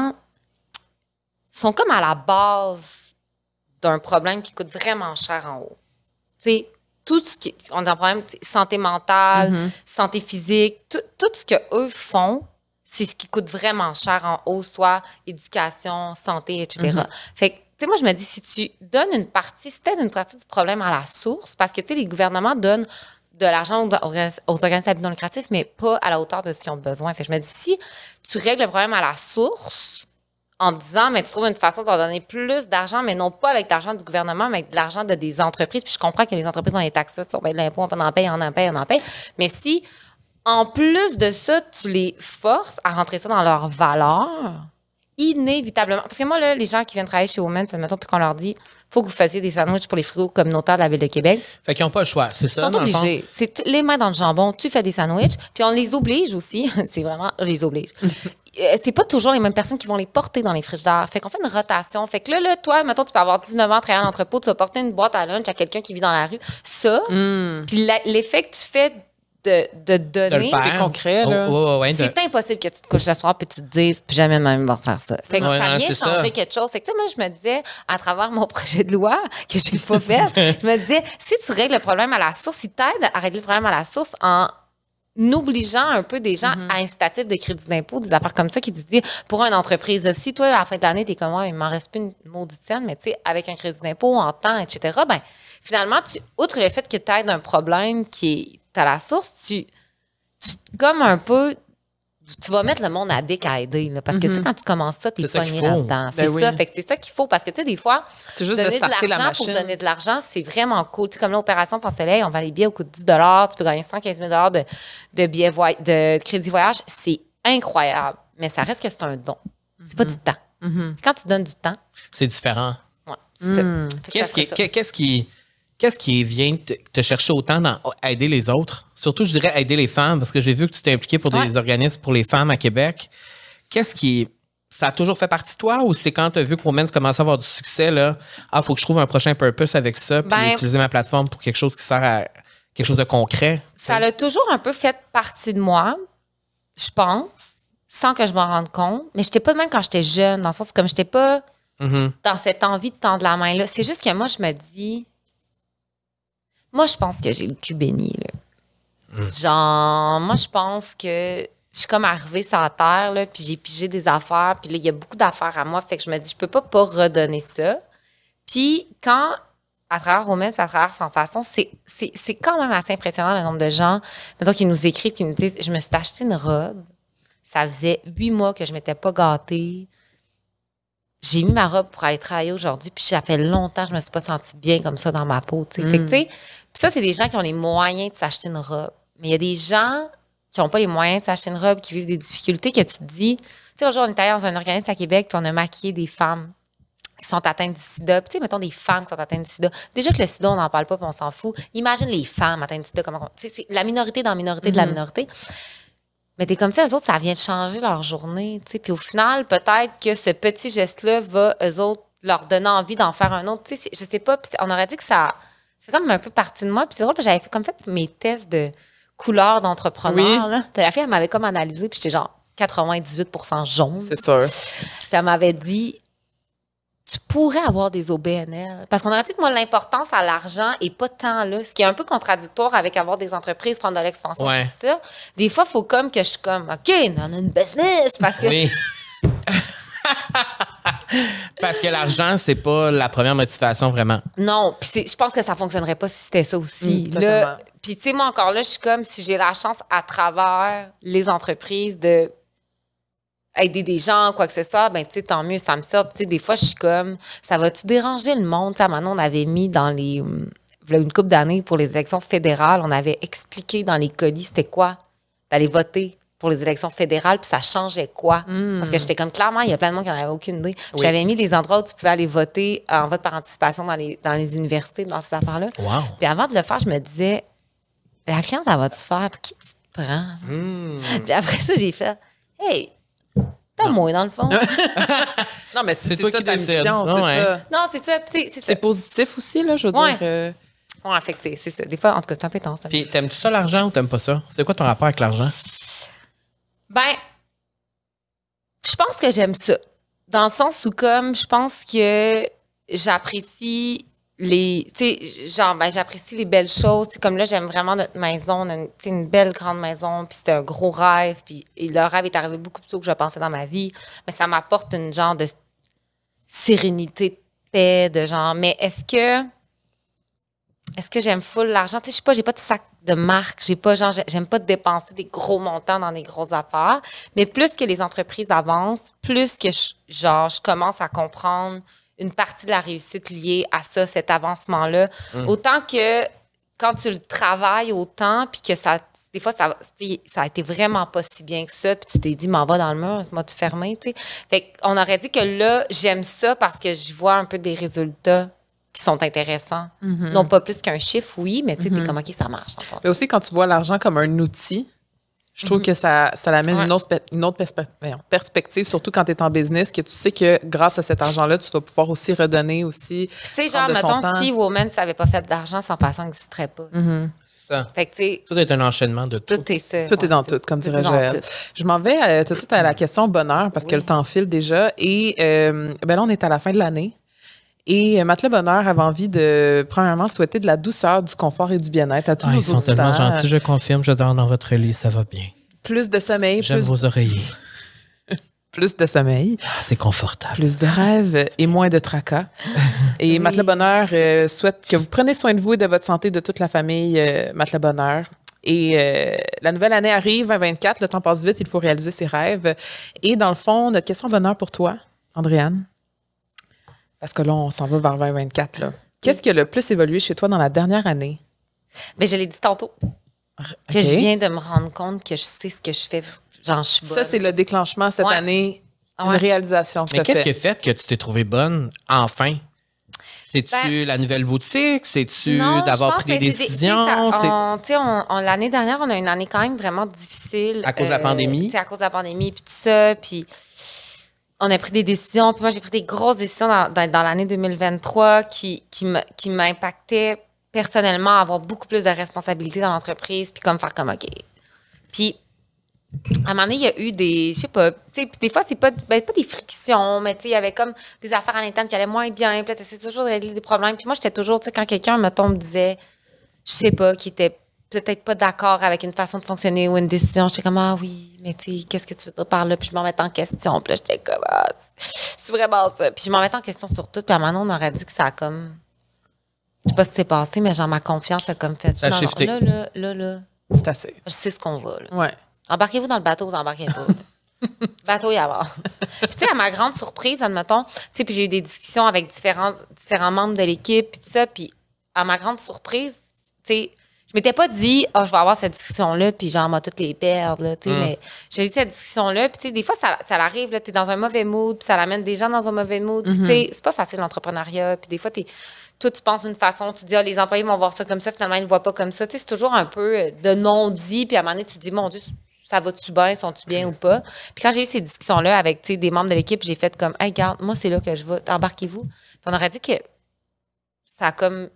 comme à la base d'un problème qui coûte vraiment cher en haut. Tu sais, tout ce qui... On a un problème santé mentale, santé physique, tout ce qu'eux font, c'est ce qui coûte vraiment cher en haut, soit éducation, santé, etc. Fait que, tu sais, moi, je me dis, si tu donnes une partie du problème à la source, parce que, tu sais, les gouvernements donnent de l'argent aux organismes à but non lucratif, mais pas à la hauteur de ce qu'ils ont besoin. Fait que je me dis, si tu règles le problème à la source en disant, mais tu trouves une façon de leur donner plus d'argent, mais non pas avec l'argent du gouvernement, mais avec de l'argent de des entreprises, puis je comprends que les entreprises ont les taxes, on paye de l'impôt, on en paye. Mais si, en plus de ça, tu les forces à rentrer ça dans leur valeur, inévitablement. Parce que moi, là, les gens qui viennent travailler chez Women's, admettons, puis qu'on leur dit, faut que vous fassiez des sandwichs pour les frigos communautaires de la Ville de Québec. Fait qu'ils n'ont pas le choix, c'est ça? Ils sont obligés. C'est les mains dans le jambon, tu fais des sandwichs, puis on les oblige aussi. C'est vraiment, on les oblige. C'est pas toujours les mêmes personnes qui vont les porter dans les frigidaires. Fait qu'on fait une rotation. Fait que là, toi, mettons, tu peux avoir 19 ans, travailler en entrepôt, tu vas porter une boîte à lunch à quelqu'un qui vit dans la rue. Ça, puis l'effet que tu fais de donner, c'est concret, là. C'est impossible que tu te couches le soir puis tu te dises plus jamais même va faire ça. Fait que ça vient changer quelque chose. Fait que moi, je me disais, à travers mon projet de loi que j'ai pas fait, je me disais, si tu règles le problème à la source, si tu aides à régler le problème à la source en obligeant un peu des gens à incitatif de crédit d'impôt, des affaires comme ça qui te disent, pour une entreprise, si toi, à la fin de l'année, t'es comme, il m'en reste plus une maudite scène, mais tu sais, avec un crédit d'impôt en temps, etc., ben finalement, outre le fait que tu aides un problème qui est à la source, tu comme un peu, tu vas mettre le monde à dick à aider. Là, parce que tu sais, quand tu commences ça, t'es pogné là-dedans. C'est ça. Fait que c'est ça qu'il faut. Parce que tu sais, des fois, c'est juste donner de l'argent pour donner de l'argent, c'est vraiment cool. Tu sais, comme l'opération Pense-Soleil, on vend les billets au coût de 10 $. Tu peux gagner 115 000 $ de billets de crédit voyage. C'est incroyable. Mais ça reste que c'est un don. C'est pas du temps. Quand tu donnes du temps, c'est différent. Ouais, c'est Qu'est-ce qui vient te chercher autant dans aider les autres? Surtout, je dirais aider les femmes, parce que j'ai vu que tu t'es impliqué pour des organismes pour les femmes à Québec. Ça a toujours fait partie de toi ou c'est quand tu as vu que Women's commençait à avoir du succès, là, faut que je trouve un prochain purpose avec ça, puis utiliser ma plateforme pour quelque chose qui sert à quelque chose de concret? Ça a toujours un peu fait partie de moi, je pense, sans que je m'en rende compte. Mais j'étais pas de même quand j'étais jeune, dans le sens où comme j'étais pas dans cette envie de tendre la main là. C'est juste que moi, je me dis... Moi, je pense que j'ai le cul béni, là. Genre, moi, je pense que je suis comme arrivée sur la terre, là, puis j'ai pigé des affaires, puis là, il y a beaucoup d'affaires à moi, fait que je me dis, je peux pas redonner ça. Puis quand, à travers Women's, puis à travers Sans Façon, c'est quand même assez impressionnant le nombre de gens, mettons, qui nous écrivent, qui nous disent, je me suis acheté une robe, ça faisait 8 mois que je m'étais pas gâtée. J'ai mis ma robe pour aller travailler aujourd'hui, puis ça fait longtemps que je me suis pas sentie bien comme ça dans ma peau, tu sais. Fait que, tu sais, puis ça, c'est des gens qui ont les moyens de s'acheter une robe. Mais il y a des gens qui n'ont pas les moyens de s'acheter une robe, qui vivent des difficultés, que tu te dis... Tu sais, aujourd'hui, on est allé dans un organisme à Québec, puis on a maquillé des femmes qui sont atteintes du sida. Puis, tu sais, mettons des femmes qui sont atteintes du sida. Déjà que le sida, on n'en parle pas, puis on s'en fout. Imagine les femmes atteintes du sida. Tu sais, c'est la minorité dans la minorité de la minorité. Mais t'es comme ça, eux autres, ça vient de changer leur journée, tu sais. Puis au final, peut-être que ce petit geste-là va, eux autres, leur donner envie d'en faire un autre. Tu sais, je sais pas, puis on aurait dit que ça... C'est comme un peu partie de moi. Puis c'est drôle, j'avais fait mes tests de couleur d'entrepreneur. Là. Puis la fille, elle m'avait comme analysé, puis j'étais genre 98% jaune. C'est sûr. Puis elle m'avait dit, tu pourrais avoir des OBNL. Parce qu'on aurait dit que moi, l'importance à l'argent est pas tant là. Ce qui est un peu contradictoire avec avoir des entreprises, prendre de l'expansion, tout ça. Des fois, il faut comme que je suis comme, OK, on a une business. Parce que... Oui. Parce que l'argent, c'est pas la première motivation, vraiment. Non, puis je pense que ça fonctionnerait pas si c'était ça aussi. Totalement. Là, puis tu sais, moi encore là, je suis comme si j'ai la chance à travers les entreprises de aider des gens, quoi que ce soit, ben tu sais, tant mieux, ça me sert. Tu sais, des fois, je suis comme, ça va-tu déranger le monde? Tu sais, maintenant, on avait mis dans les, voilà une couple d'années pour les élections fédérales, on avait expliqué dans les colis c'était quoi d'aller voter pour les élections fédérales, puis ça changeait quoi? Parce que j'étais comme, clairement, il y a plein de monde qui n'en avait aucune idée. Oui. J'avais mis des endroits où tu pouvais aller voter en vote par anticipation dans les universités, dans ces affaires-là. Wow. Puis avant de le faire, je me disais, la cliente, ça va-tu faire? Pour qui tu te prends? Puis après ça, j'ai fait, hey, t'as moi, dans le fond. Non, mais c'est toi ça qui ta décides. mission, Non, c'est ouais. ça. Non, c'est ça. Puis tu sais, c'est ça. C'est positif aussi, là, je veux Ouais. dire. Ouais, fait que tu sais, c'est ça. Des fois, en tout cas, c'est un peu intense. Puis t'aimes-tu ça, l'argent, ou t'aimes pas ça? C'est quoi ton rapport avec l'argent? Ben, je pense que j'aime ça. Dans le sens où, comme, je pense que j'apprécie les. Tu sais, genre, ben, j'apprécie les belles choses. T'sais, comme là, j'aime vraiment notre maison. On a une belle grande maison. Puis c'était un gros rêve. Puis et le rêve est arrivé beaucoup plus tôt que je pensais dans ma vie. Mais ça m'apporte une genre de sérénité, de paix, de genre. Mais est-ce que j'aime full l'argent? Tu sais, je sais pas, j'ai pas de sac de marque. J'ai pas, genre, j'aime pas dépenser des gros montants dans des grosses affaires. Mais plus que les entreprises avancent, plus que je commence à comprendre une partie de la réussite liée à ça, cet avancement-là. Autant que quand tu le travailles autant, puis que ça, des fois, ça a été vraiment pas si bien que ça, puis tu t'es dit, m'en va dans le mur, m'as-tu fermé, tu sais. Fait qu'on aurait dit que là, j'aime ça parce que je vois un peu des résultats qui sont intéressants. Non pas plus qu'un chiffre, oui, mais tu sais, t'es comme, OK, ça marche. Mais aussi, quand tu vois l'argent comme un outil, je trouve que ça l'amène Ouais. une autre perspective, surtout quand tu es en business, que tu sais que grâce à cet argent-là, tu vas pouvoir aussi redonner aussi. Tu sais, genre, prendre de ton mettons, temps. si Woman n'avait pas fait d'argent, son passant n'existerait pas. C'est ça. Fait que, tu sais, Tout est un enchaînement de tout. tout est ça. Tout est dans c'est tout, comme tout dirait est dans Joël. tout. Je m'en vais tout de suite à la question bonheur parce que le temps file déjà. Et ben là, on est à la fin de l'année. Et Matelas Bonheur avait envie de, premièrement, souhaiter de la douceur, du confort et du bien-être à tous Ah, nos ils sont tellement auditeurs. gentils, je confirme, je dors dans votre lit, ça va bien. Plus de sommeil, J'aime vos oreillers. plus de sommeil, Ah, c'est confortable. plus de rêves et moins de tracas. Et Matelas Bonheur souhaite que vous preniez soin de vous et de votre santé, de toute la famille Matelas Bonheur. Et la nouvelle année arrive, 2024, le temps passe vite, il faut réaliser ses rêves. Et dans le fond, notre question bonheur pour toi, Andréane, parce que là, on s'en va vers 2024. Là. Qu'est-ce qui a le plus évolué chez toi dans la dernière année? Mais je l'ai dit tantôt, que OK. je viens de me rendre compte que je sais ce que je fais. Genre, je suis bonne. Ça, c'est le déclenchement cette Ouais. année, une Ouais. réalisation que Mais tu as qu'est-ce qui a fait. fait que tu t'es trouvée bonne, enfin? C'est-tu Ben, la nouvelle boutique? C'est-tu Non, d'avoir je pense pris des que c'est décisions? C'est- l'année dernière, on a une année quand même vraiment difficile. À cause de la pandémie? Tu sais, à cause de la pandémie, puis tout ça. Puis on a pris des décisions. Puis moi, j'ai pris des grosses décisions dans l'année 2023 qui m'impactaient personnellement à avoir beaucoup plus de responsabilités dans l'entreprise, puis comme faire comme OK. Puis à un moment donné, il y a eu des, je sais pas, tu sais, puis des fois, c'est pas des frictions, mais tu sais, il y avait comme des affaires à l'interne qui allaient moins bien, puis là, t'essaies toujours de régler des problèmes. Puis moi, j'étais toujours, tu sais, quand quelqu'un, mettons, me disait, je sais pas, qui était peut-être pas d'accord avec une façon de fonctionner ou une décision, j'étais comme, ah oui, mais tu sais, qu'est-ce que tu veux dire par là? Puis je m'en mettais en question, puis là, j'étais comme, ah, c'est vraiment ça. Puis je m'en mettais en question sur tout, puis à un moment donné, on aurait dit que ça a comme, je sais pas ce qui s'est passé, mais genre, ma confiance a comme fait, Ça a non, shifté. là, C'est assez. je sais ce qu'on va, là. Ouais. Embarquez-vous dans le bateau, vous embarquez pas. Le bateau, il avance. Puis, tu sais, à ma grande surprise, admettons, tu sais, puis j'ai eu des discussions avec différents membres de l'équipe, puis tout ça, puis à ma grande surprise, tu sais, je m'étais pas dit, oh, je vais avoir cette discussion-là, puis genre, moi, toutes les perdre, là, tu sais, mais j'ai eu cette discussion-là, puis tu sais, des fois, ça arrive, là, t'es dans un mauvais mood, puis ça l'amène des gens dans un mauvais mood, puis tu sais, c'est pas facile l'entrepreneuriat, puis des fois, toi, tu penses d'une façon, tu dis, ah, les employés vont voir ça comme ça, finalement, ils ne le voient pas comme ça. Tu sais, c'est toujours un peu de non-dit, puis à un moment donné, tu te dis, mon Dieu, ça va-tu bien, sont-tu bien ou pas? Puis quand j'ai eu ces discussions-là avec, tu sais, des membres de l'équipe, j'ai fait comme, hey, regarde, moi, c'est là que je vais, embarquez-vous. Puis on aurait dit que ça a comme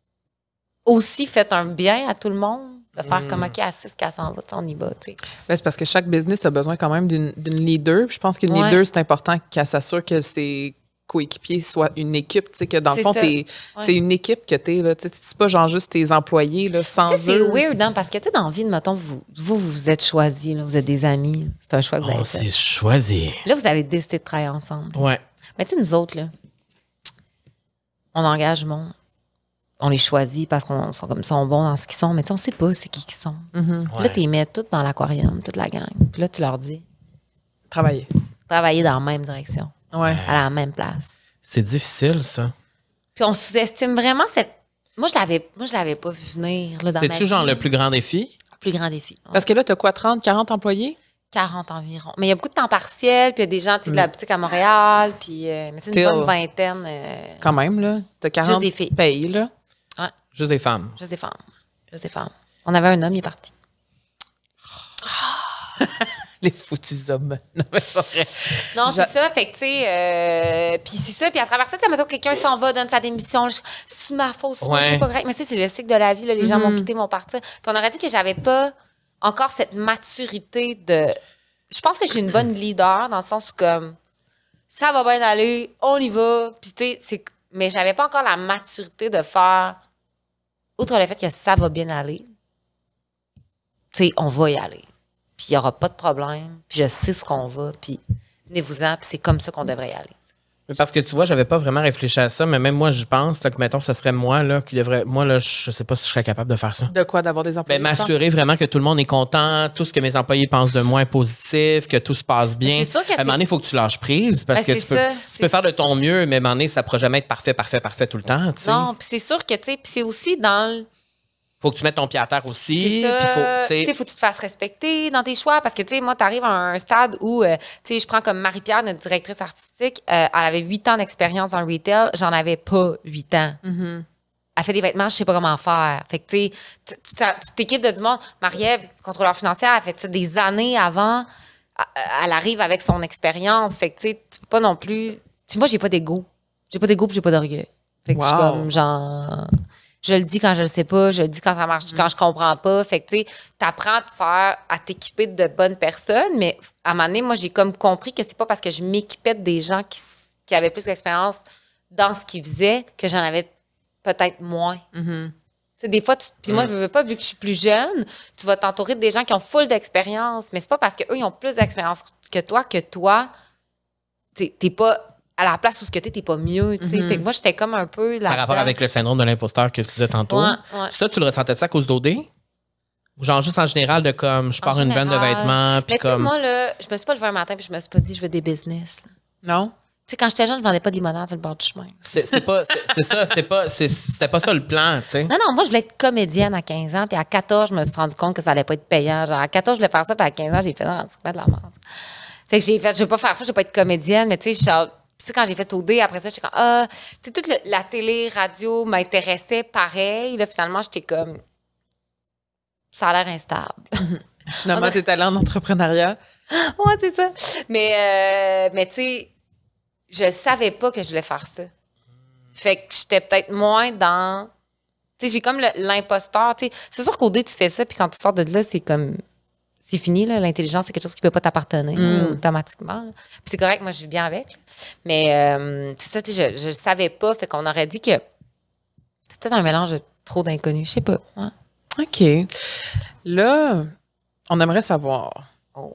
aussi fait un bien à tout le monde, de faire comme, OK, à 6 qu'elle s'en va, on y va, tu sais. Ben, c'est parce que chaque business a besoin quand même d'une leader. Puis je pense qu'une Ouais. leader, c'est important qu'elle s'assure que ses coéquipiers soient une équipe. Tu sais, que dans le C'est fond, ça. c'est une équipe que t'es. Là. Tu sais, c'est pas genre juste tes employés là, sans Tu sais, c'est eux. weird, hein, parce que, tu sais, dans la vie, mettons, vous êtes choisis, là, vous êtes des amis, c'est un choix que vous On avez fait. s'est choisi. Là, vous avez décidé de travailler ensemble. Ouais. Mais tu sais, nous autres, là, on engage du monde. On les choisit parce qu'on sont bons dans ce qu'ils sont, mais tu sais, on sait pas c'est qui sont. Ouais. Là, tu les mets toutes dans l'aquarium, toute la gang. Puis là, tu leur dis, Travailler. travailler dans la même direction, Ouais. à la même place. C'est difficile, ça. Puis on sous-estime vraiment cette... Moi, je l'avais pas vu venir là, dans ma C'est-tu vie. genre le plus grand défi? Plus grand défi. Ouais. Parce que là, tu as quoi, 30, 40 employés? 40 environ. Mais il y a beaucoup de temps partiel, puis il y a des gens tu sais, de la boutique à Montréal, puis mais c'est une Still. bonne vingtaine. Quand même, là. Tu as 40 des filles. pays, là. Juste des femmes. Juste des femmes. Juste des femmes. On avait un homme, il est parti. Les foutus hommes. Non, mais c'est pas vrai. Non, Je- c'est ça. Fait que, tu sais, puis c'est ça. Puis à travers ça, tu sais, mettons, quelqu'un s'en va, donne sa démission. C'est ma faute, c'est pas correct. Mais tu sais, c'est le cycle de la vie. Là, les gens m'ont quitté, m'ont parti. Puis on aurait dit que j'avais pas encore cette maturité de... Je pense que j'ai une bonne leader dans le sens où, comme, ça va bien aller, on y va. Puis tu sais, mais j'avais pas encore la maturité de faire... Outre le fait que ça va bien aller, tu sais, on va y aller. Puis il n'y aura pas de problème. Puis je sais ce qu'on va. Puis venez-vous-en. Puis c'est comme ça qu'on devrait y aller. Mais parce que tu vois, j'avais pas vraiment réfléchi à ça, mais même moi, je pense là, que, mettons, ce serait moi là, qui devrait. Moi, là, je sais pas si je serais capable de faire ça. De quoi? D'avoir des employés? Ben, m'assurer vraiment que tout le monde est content, tout ce que mes employés pensent de moi est positif, que tout se passe bien. c'est sûr que à un moment donné, il faut que tu lâches prise parce Ben, que c'est tu peux, ça, tu c'est- peux faire de ton mieux, mais à un moment donné, ça ne pourra jamais être parfait tout le temps. Tu sais. Non, puis c'est sûr que, tu sais, puis c'est aussi dans le... Faut que tu mettes ton pied à terre aussi. C'est puis ça. faut, tu sais, Tu sais, faut que tu te fasses respecter dans tes choix. Parce que, tu sais, moi, t'arrives à un stade où, tu sais, je prends comme Marie-Pierre, notre directrice artistique, elle avait 8 ans d'expérience dans le retail. J'en avais pas 8 ans. Elle fait des vêtements, je sais pas comment faire. Fait que, tu sais, tu t'équipes de du monde. Marie-Ève, contrôleur financière, elle fait ça des années avant. Elle arrive avec son expérience. Fait que, tu sais, tu peux pas non plus... Puis moi, j'ai pas d'ego. J'ai pas d'ego puis j'ai pas d'orgueil. Fait que je suis Wow. comme, genre... Je le dis quand je le sais pas, je le dis quand ça marche, quand je comprends pas. Fait que, tu sais, t'apprends à t'équiper de bonnes personnes, mais à un moment donné, moi, j'ai comme compris que c'est pas parce que je m'équipais de des gens qui avaient plus d'expérience dans ce qu'ils faisaient que j'en avais peut-être moins. Tu sais, des fois, puis moi, je veux pas, vu que je suis plus jeune, tu vas t'entourer de des gens qui ont full d'expérience, mais c'est pas parce qu'eux, ils ont plus d'expérience que toi, t'es pas à la place où ce que t'es pas mieux, tu sais. Fait que moi, j'étais comme un peu ça a rapport là-dedans. avec le syndrome de l'imposteur que tu disais tantôt. Ouais, ouais. Ça, tu le ressentais-tu à cause d'OD? Ou genre juste en général de comme je pars une vente de vêtements, puis Mais tu sais, comme. moi, là, je me suis pas levée un matin puis je me suis pas dit je veux des business. là. Non? Tu sais, quand j'étais jeune, je vendais pas de limonade sur le bord du chemin. C'est pas, c'est ça, c'était pas ça le plan, tu sais. Non, non, moi, je voulais être comédienne à 15 ans, puis à 14, je me suis rendu compte que ça allait pas être payant. Genre, à 14, je voulais faire ça, puis à 15 ans, j'ai fait, non, c'est pas de la merde. Fait que j'ai fait, je veux pas faire ça, je veux pas être comédienne, mais tu sais, puis tu sais, quand j'ai fait OD, après ça, j'étais comme, tu sais, toute la télé, radio m'intéressait pareil. Là, finalement, j'étais comme, ça a l'air instable. Finalement, t'es allé en entrepreneuriat. Ouais, c'est ça. Mais tu sais, je savais pas que je voulais faire ça. Fait que j'étais peut-être moins dans... Tu sais, j'ai comme l'imposteur, tu sais. C'est sûr qu'au dé, tu fais ça, puis quand tu sors de là, c'est comme... C'est fini, là. L'intelligence, c'est quelque chose qui peut pas t'appartenir automatiquement. là. Puis c'est correct, moi, je vis bien avec. là. Mais c'est ça, tu sais, je savais pas. Fait qu'on aurait dit que c'est peut-être un mélange de trop d'inconnus. Je sais pas. Ouais. OK. Là, on aimerait savoir. Oh.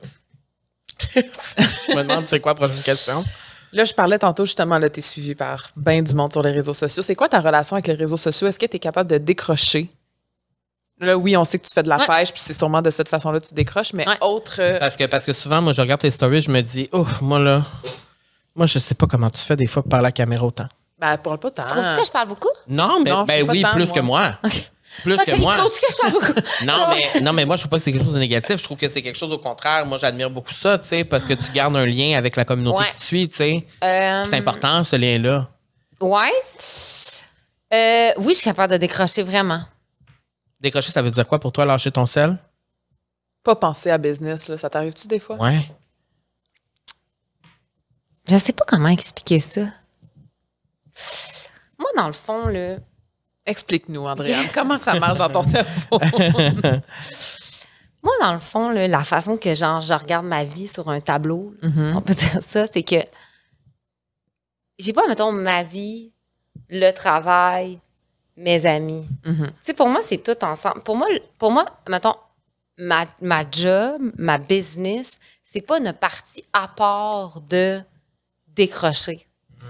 Je me demande c'est quoi la prochaine question. Là, je parlais tantôt, justement, là, t'es suivi par bien du monde sur les réseaux sociaux. C'est quoi ta relation avec les réseaux sociaux? Est-ce que tu es capable de décrocher? Là, oui, on sait que tu fais de la Ouais. pêche, puis c'est sûrement de cette façon-là que tu décroches, mais Ouais. autre... Parce que souvent, moi, je regarde tes stories, je me dis, oh, moi, je sais pas comment tu fais des fois pour parler à la caméra autant. Ben, parle pas tant. Trouves-tu que je parle beaucoup? Non, mais Non, je sais ben pas oui, tant, plus moi. que moi. Plus que moi. Trouves-tu que je parle beaucoup? Non, mais moi, je trouve pas que c'est quelque chose de négatif. Je trouve que c'est quelque chose au contraire. Moi, j'admire beaucoup ça, tu sais, parce que tu gardes un lien avec la communauté Ouais. qui te suit, tu sais. C'est important, ce lien-là. Ouais. Oui, je suis capable de décrocher vraiment. Décrocher, ça veut dire quoi pour toi, lâcher ton sel? Pas penser à business, là. Ça t'arrive-tu des fois? Ouais. Je sais pas comment expliquer ça. Moi, dans le fond, là, Explique-nous, Andréane, comment ça marche dans ton cerveau? moi, dans le fond, là, la façon que genre, je regarde ma vie sur un tableau, là, on peut dire ça, c'est que j'ai pas, mettons, ma vie, le travail, mes amis. Tu sais, pour moi, c'est tout ensemble. Pour moi, mettons, ma job, ma business, c'est pas une partie à part de décrocher.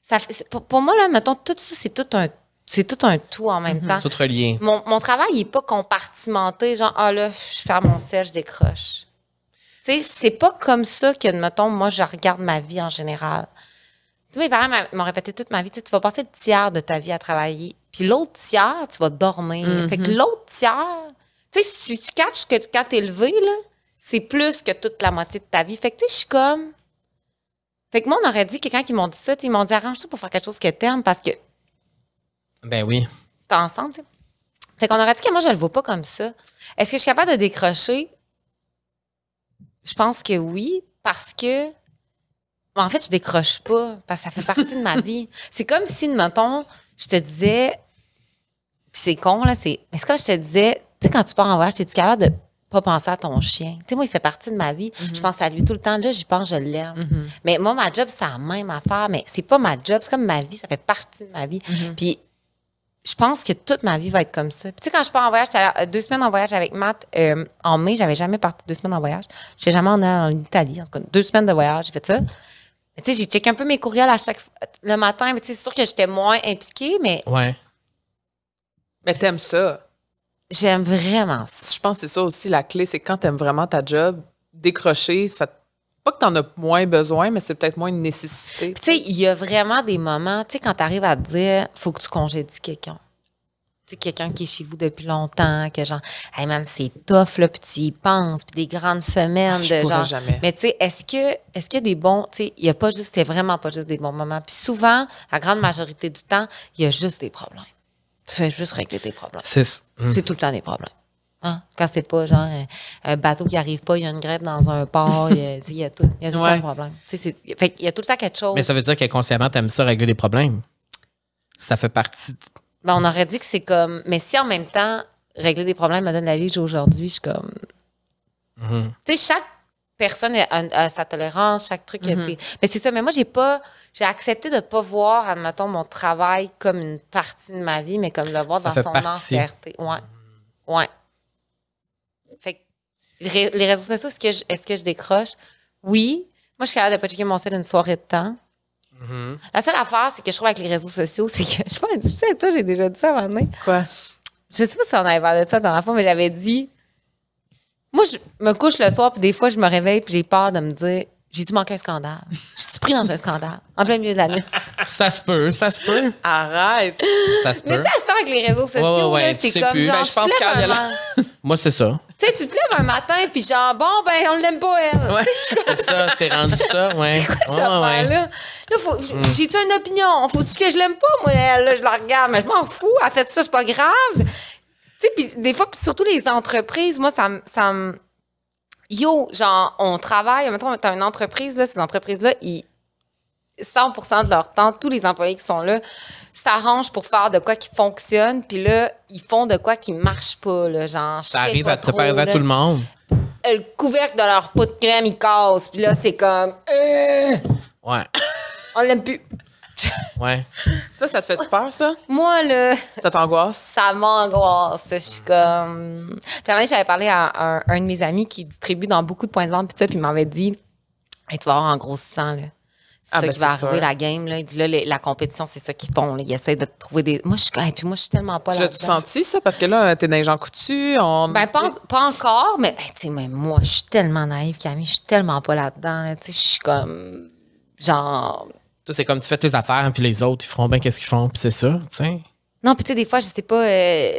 Pour moi, là, mettons, tout ça, c'est tout un tout en même temps. Tout relié. Mon travail, il n'est pas compartimenté, genre, là, je fais mon sel, je décroche. Tu sais, c'est pas comme ça que, mettons, moi, je regarde ma vie en général. Tu sais, mes parents m'ont répété toute ma vie, tu vas passer le tiers de ta vie à travailler, puis l'autre tiers, tu vas dormir. Fait que l'autre tiers, tu sais, si tu catches que quand t'es levé, là, c'est plus que toute la moitié de ta vie. Fait que, tu sais, je suis comme... Fait que moi, on aurait dit, quelqu'un qui m'ont dit ça, ils m'ont dit, arrange-toi pour faire quelque chose que t'aimes, parce que... Ben oui. C'est ensemble, tu sais. Fait qu'on aurait dit que moi, je le vois pas comme ça. Est-ce que je suis capable de décrocher? Je pense que oui, parce que... En fait, je décroche pas, parce que ça fait partie de ma vie. C'est comme si, mettons, je te disais... Puis c'est con, là, mais c'est comme je te disais, tu sais, quand tu pars en voyage, es-tu capable de pas penser à ton chien? Tu sais, moi, il fait partie de ma vie. Je pense à lui tout le temps. Là, j'y pense, je l'aime. Mais moi, ma job, c'est la même affaire, mais c'est pas ma job. C'est comme ma vie, ça fait partie de ma vie. Puis je pense que toute ma vie va être comme ça. Puis tu sais, quand je pars en voyage, j'étais 2 semaines en voyage avec Matt. En mai, j'avais jamais parti 2 semaines en voyage. Je n'étais jamais en Italie. En tout cas, 2 semaines de voyage, j'ai fait ça. Mais tu sais, j'ai checké un peu mes courriels le matin. Mais tu sais, c'est sûr que j'étais moins impliquée, mais... Ouais. Mais t'aimes ça. J'aime vraiment ça. Je pense que c'est ça aussi la clé, c'est quand t'aimes vraiment ta job, décrocher, ça, pas que t'en as moins besoin, mais c'est peut-être moins une nécessité. Tu sais, il y a vraiment des moments, tu sais, quand t'arrives à te dire, faut que tu congédies quelqu'un. Tu sais, quelqu'un qui est chez vous depuis longtemps, que genre, hey man, c'est tough, là, puis tu y penses, puis des grandes semaines Je de pourrais genre. jamais. Mais tu sais, est-ce qu'il y a des bons, tu sais, il y a pas juste, c'est vraiment pas juste des bons moments. Puis souvent, la grande majorité du temps, il y a juste des problèmes. Tu fais juste régler tes problèmes. C'est tout le temps des problèmes. Hein? Quand c'est pas genre un bateau qui arrive pas, il y a une grève dans un port, il y a tout le temps un problème. Fait qu'il y a tout le temps quelque chose. Mais ça veut dire qu'inconsciemment, t'aimes ça régler des problèmes. Ça fait partie. Ben, on aurait dit que c'est comme. Mais si en même temps, régler des problèmes me donne la vie que j'ai aujourd'hui, je suis comme. Tu sais, chaque personne a sa tolérance, chaque truc. Mais c'est ça. Mais moi, j'ai accepté de ne pas voir, admettons, mon travail comme une partie de ma vie, mais comme le voir Ça dans fait son partie. entièreté. Ouais. Fait que les réseaux sociaux, est-ce que je décroche? Oui. Moi, je suis capable de pas checker mon site une soirée de temps. La seule affaire, c'est que je trouve avec les réseaux sociaux, c'est que, je sais, toi, j'ai déjà dit ça à un moment donné. Quoi? Je sais pas si on avait parlé de ça dans la fois, mais j'avais dit, moi, je me couche le soir, puis des fois, je me réveille, puis j'ai peur de me dire, j'ai-tu manqué un scandale? Je suis pris dans un scandale, en plein milieu de la nuit. Ça se peut. Arrête! Ça se Mais peut. tu sais, à ce temps, avec les réseaux sociaux, Ouais, là, tu c'est sais comme plus. genre, Ben, je pense tu te lèves qu'il y a un Moi, c'est ça. Tu sais, tu te lèves un matin, puis genre, bon, ben, on l'aime pas, elle. Ouais. C'est ça, c'est rendu ça, ouais. Cette affaire-là. Là, j'ai-tu une opinion? Faut-tu que je l'aime pas, moi, elle, là, je la regarde, mais je m'en fous. Elle fait ça, c'est pas grave. Tu sais, puis des fois, puis surtout les entreprises, moi, ça me... Yo, genre, on travaille, mettons, t'as une entreprise, là, ces entreprises-là, 100% de leur temps, tous les employés qui sont là s'arrangent pour faire de quoi qui fonctionne, puis là, ils font de quoi qui marche pas, là, genre, Ça arrive à tout le monde. Le couvercle de leur pot de crème, il casse, puis là, c'est comme... Ouais. On l'aime plus. Ouais. Ça te fait-tu peur, ça? Moi, là... Ça t'angoisse? Ça m'angoisse. Je suis comme... Puis à un moment donné, j'avais parlé à un de mes amis qui distribue dans beaucoup de points de vente, puis ça, puis il m'avait dit, hey, tu vas avoir en grossissant, là. C'est ça qui va arriver, la game, là. Il dit, là, la compétition, c'est ça qu'ils font, là. Ils essaient de trouver des... Moi, je suis puis moi, je suis tellement pas là-dedans. Tu l'as-tu senti, ça? Parce que là, t'es dans les gens coutus. Ben, pas encore, mais, tu sais, même moi, je suis tellement naïve, Camille, je suis tellement pas là-dedans, là. Tu sais, je suis comme... Genre... Toi, c'est comme tu fais tes affaires, puis les autres, ils feront bien qu'est-ce qu'ils font, puis c'est ça, tu sais. Non, puis tu sais, des fois, je sais pas...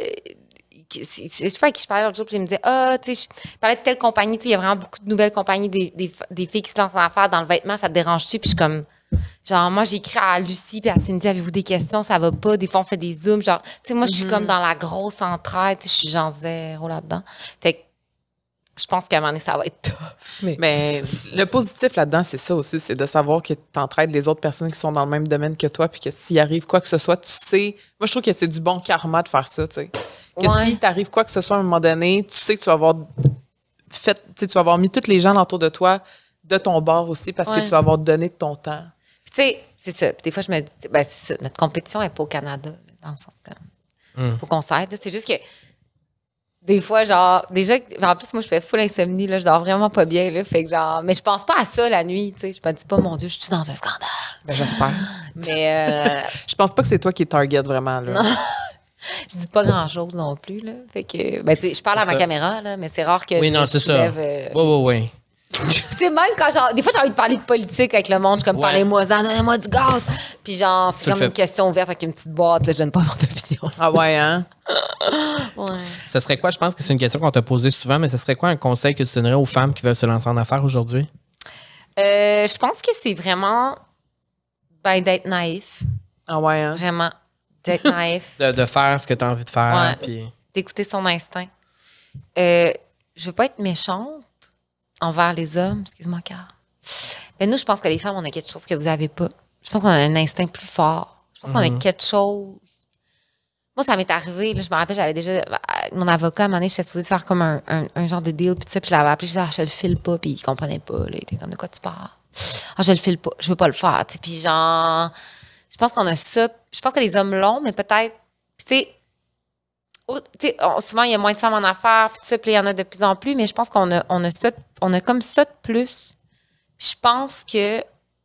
je sais pas à qui je parlais l'autre jour, puis je me disais, tu sais, je parlais de telle compagnie, tu sais, il y a vraiment beaucoup de nouvelles compagnies, des filles qui se lancent en affaires dans le vêtement, ça te dérange-tu? Puis je suis comme, genre, moi, j'écris à Lucie, puis à Cindy, avez-vous des questions? Ça va pas? Des fois, on fait des zooms, genre, tu sais, moi, je suis comme dans la grosse entraide, tu sais, je suis genre zéro là-dedans. Fait que, je pense qu'à un moment donné, ça va être tough. Mais le positif là-dedans, c'est ça aussi, c'est de savoir que tu entraides les autres personnes qui sont dans le même domaine que toi, puis que s'il arrive quoi que ce soit, tu sais... Moi, je trouve que c'est du bon karma de faire ça, tu sais. Que s'il t'arrive quoi que ce soit à un moment donné, tu sais que tu vas avoir fait... Tu sais, tu vas avoir mis tous les gens autour de toi de ton bord aussi, parce que tu vas avoir donné de ton temps. Puis tu sais, c'est ça. Puis des fois, je me dis, ben c'est ça, notre compétition n'est pas au Canada, dans le sens que... Faut qu'on s'aide. C'est juste que... Des fois, genre, déjà, en plus, moi, je fais full insomnie, là, je dors vraiment pas bien, là, fait que genre, mais je pense pas à ça la nuit, tu sais, je me dis pas, mon Dieu, je suis dans un scandale. Ben, j'espère. Mais Je pense pas que c'est toi qui es target vraiment, là. je dis pas grand-chose non plus, là. Fait que, ben, tu sais, je parle à ma ça. caméra, là, mais c'est rare que Oui, je non, c'est ça. soulève... Oui. Tu sais, même quand, genre, des fois, j'ai envie de parler de politique avec le monde, je suis comme, Ouais. parlez-moi-en, donnez-moi du gaz. Puis genre, c'est Tu le comme fais. une question ouverte avec une petite boîte, là, je donne pas mon opinion. Ah ouais, hein? Ouais. Ça serait quoi? Je pense que c'est une question qu'on t'a posée souvent, mais ça serait quoi un conseil que tu donnerais aux femmes qui veulent se lancer en affaires aujourd'hui? Je pense que c'est vraiment, ben, d'être naïf. Ah ouais, hein? Vraiment. D'être naïf. De faire ce que tu as envie de faire. Ouais. Puis... D'écouter son instinct. Je veux pas être méchante envers les hommes, excuse-moi, Carl. Mais nous, je pense que les femmes, on a quelque chose que vous avez pas. Je pense qu'on a un instinct plus fort. Je pense qu'on a quelque chose. Moi, ça m'est arrivé, là, je me rappelle, j'avais déjà. Mon avocat, à un moment donné, j'étais supposée de faire comme un genre de deal, puis tout ça, puis je l'avais appelé, je disais, je le file pas, puis il comprenait pas, là, il était comme, de quoi tu parles? Je le file pas, je veux pas le faire, tu sais, puis genre, je pense qu'on a ça, je pense que les hommes l'ont, mais peut-être, puis tu sais, souvent, il y a moins de femmes en affaires, puis tout ça, puis il y en a de plus en plus, mais je pense qu'on a ça, on a comme ça de plus. Puis je pense que,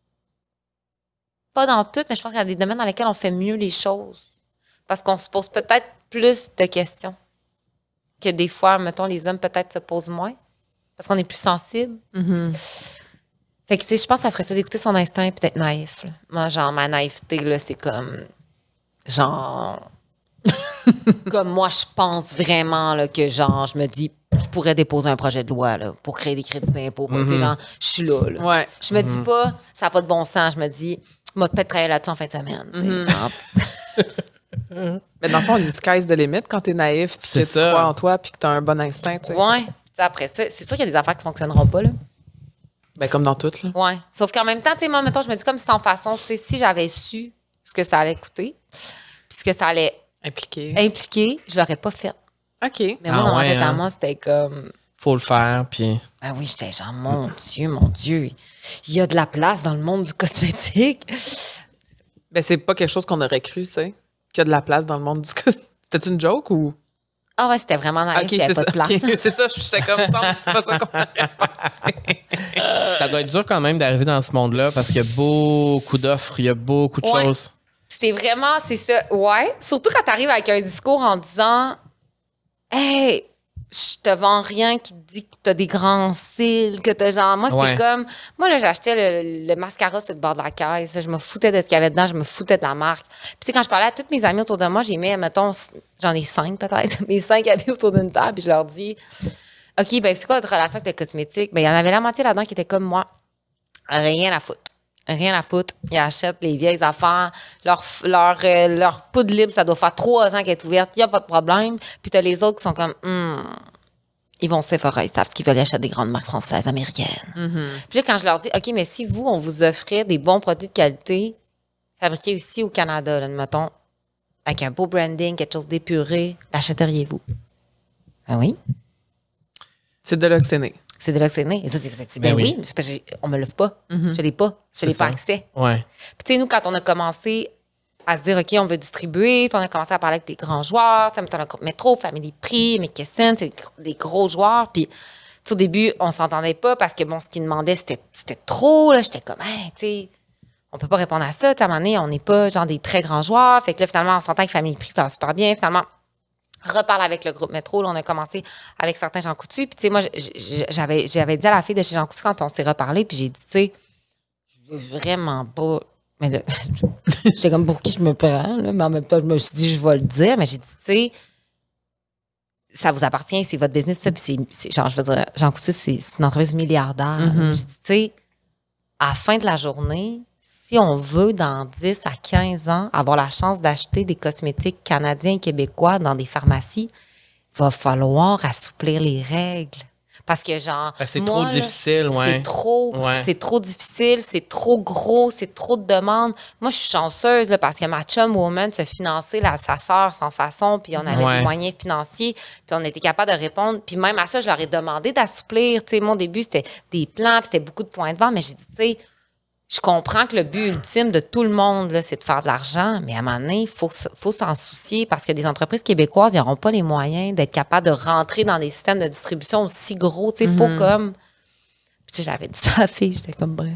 pas dans tout, mais je pense qu'il y a des domaines dans lesquels on fait mieux les choses. Parce qu'on se pose peut-être plus de questions que des fois, mettons, les hommes peut-être se posent moins. Parce qu'on est plus sensible. Fait que, tu sais, je pense que ça serait ça d'écouter son instinct et peut-être naïf. Là. Moi, genre, ma naïveté, là, c'est comme, genre, comme moi, je pense vraiment là, que, genre, je me dis, je pourrais déposer un projet de loi là, pour créer des crédits d'impôt. Tu sais, genre, je suis là. Ouais. Je me dis pas, ça n'a pas de bon sens. Je me dis, je vais peut-être travailler là-dessus en fin de semaine. Tu sais, genre. Mais dans le fond, une sky's de limite quand t'es naïf, puis C'est que tu ça. crois en toi, puis que t'as un bon instinct, tu sais. Ouais. Tu sais, après ça, c'est sûr qu'il y a des affaires qui fonctionneront pas, là. Ben, comme dans tout, là. Ouais. Sauf qu'en même temps, tu sais, moi, mettons, je me dis comme sans façon, tu sais, si j'avais su ce que ça allait coûter, puis ce que ça allait Impliqué. impliquer, je l'aurais pas fait. OK. Mais moi, dans ma ouais, tête à hein. moi, c'était comme, Faut le faire, puis... ah oui, j'étais genre, mon Dieu, il y a de la place dans le monde du cosmétique. Ben, c'est pas quelque chose qu'on aurait cru, tu sais, qu'il y a de la place dans le monde du... C'était une joke ou... Ah ouais, j'étais vraiment naïf, OK, il n'y avait c'est pas ça. de place. OK, c'est ça, j'étais comme ça, c'est pas ça qu'on aurait pensé. Ça doit être dur quand même d'arriver dans ce monde-là parce qu'il y a beaucoup d'offres, il y a beaucoup de Ouais. choses. C'est vraiment, c'est ça. Ouais. Surtout quand tu arrives avec un discours en disant, hey, je te vends rien qui te dit que t'as des grands cils, que t'as genre. Moi, Ouais. c'est comme. Moi, là, j'achetais le mascara sur le bord de la caisse. Je me foutais de ce qu'il y avait dedans. Je me foutais de la marque. Puis, tu sais, quand je parlais à toutes mes amies autour de moi, j'ai mis, mettons, j'en ai 5 peut-être, mes 5 amis autour d'une table, puis je leur dis, OK, ben, c'est quoi votre relation avec le cosmétique? Ben, il y en avait la moitié là-dedans qui était comme moi. Rien à foutre. Rien à foutre. Ils achètent les vieilles affaires. Leur poudre libre, ça doit faire 3 ans qu'elle est ouverte. Il n'y a pas de problème. Puis t'as les autres qui sont comme, ils vont au Sephora, ils savent ce qu'ils veulent acheter des grandes marques françaises, américaines. Puis là, quand je leur dis, OK, mais si vous, on vous offrait des bons produits de qualité fabriqués ici au Canada, là, mettons, avec un beau branding, quelque chose d'épuré, l'achèteriez-vous? Ben oui. C'est de là que c'est né. C'est de là que c'est né. Et ça, c'est Ben ben oui. oui, mais c'est parce qu'on me l'offre pas. Je l'ai pas. Je C'est n'ai pas ça. accès. Ouais. Puis, tu sais, nous, quand on a commencé à se dire, OK, on veut distribuer, puis on a commencé à parler avec des grands joueurs, tu sais, mettons le groupe Métro, Family Prix, McKesson, c'est des gros joueurs. Puis, tu sais, au début, on s'entendait pas parce que, bon, ce qu'ils demandaient, c'était trop, là. J'étais comme, hey, tu sais, on peut pas répondre à ça. Tu sais, à un moment donné, on n'est pas, genre, des très grands joueurs. Fait que là, finalement, on s'entend avec Family Prix, ça va super bien. Finalement, reparle avec le groupe Métro. Là, on a commencé avec certains Jean Coutu. Puis, tu sais, moi, j'avais dit à la fille de chez Jean Coutu quand on s'est reparlé, puis j'ai dit, tu sais, je veux vraiment pas. Mais là, j'étais comme pour qui je me prends, là, mais en même temps, je me suis dit, je vais le dire. Mais j'ai dit, tu sais, ça vous appartient, c'est votre business, tout ça. Puis c'est genre, je veux dire, Jean Coutu, c'est une entreprise milliardaire. J'ai dit, tu sais, à la fin de la journée, si on veut, dans 10 à 15 ans, avoir la chance d'acheter des cosmétiques canadiens et québécois dans des pharmacies, il va falloir assouplir les règles. Parce que, genre. Ben, c'est moi, trop là, difficile, ouais. C'est trop difficile, c'est trop gros, c'est trop de demandes. Moi, je suis chanceuse, là, parce que ma chum woman se finançait sa sœur sans façon, puis on avait Ouais. des moyens financiers, puis on était capable de répondre. Puis même à ça, je leur ai demandé d'assouplir. Tu sais, moi, au début, c'était des plans, puis c'était beaucoup de points de vente, mais j'ai dit, tu sais, je comprends que le but ultime de tout le monde, là, c'est de faire de l'argent, mais à un moment donné, il faut s'en soucier parce que des entreprises québécoises, ils n'auront pas les moyens d'être capables de rentrer dans des systèmes de distribution aussi gros. Tu sais, il faut comme. Puis tu sais, j'avais dit ça à la fille, j'étais comme bref.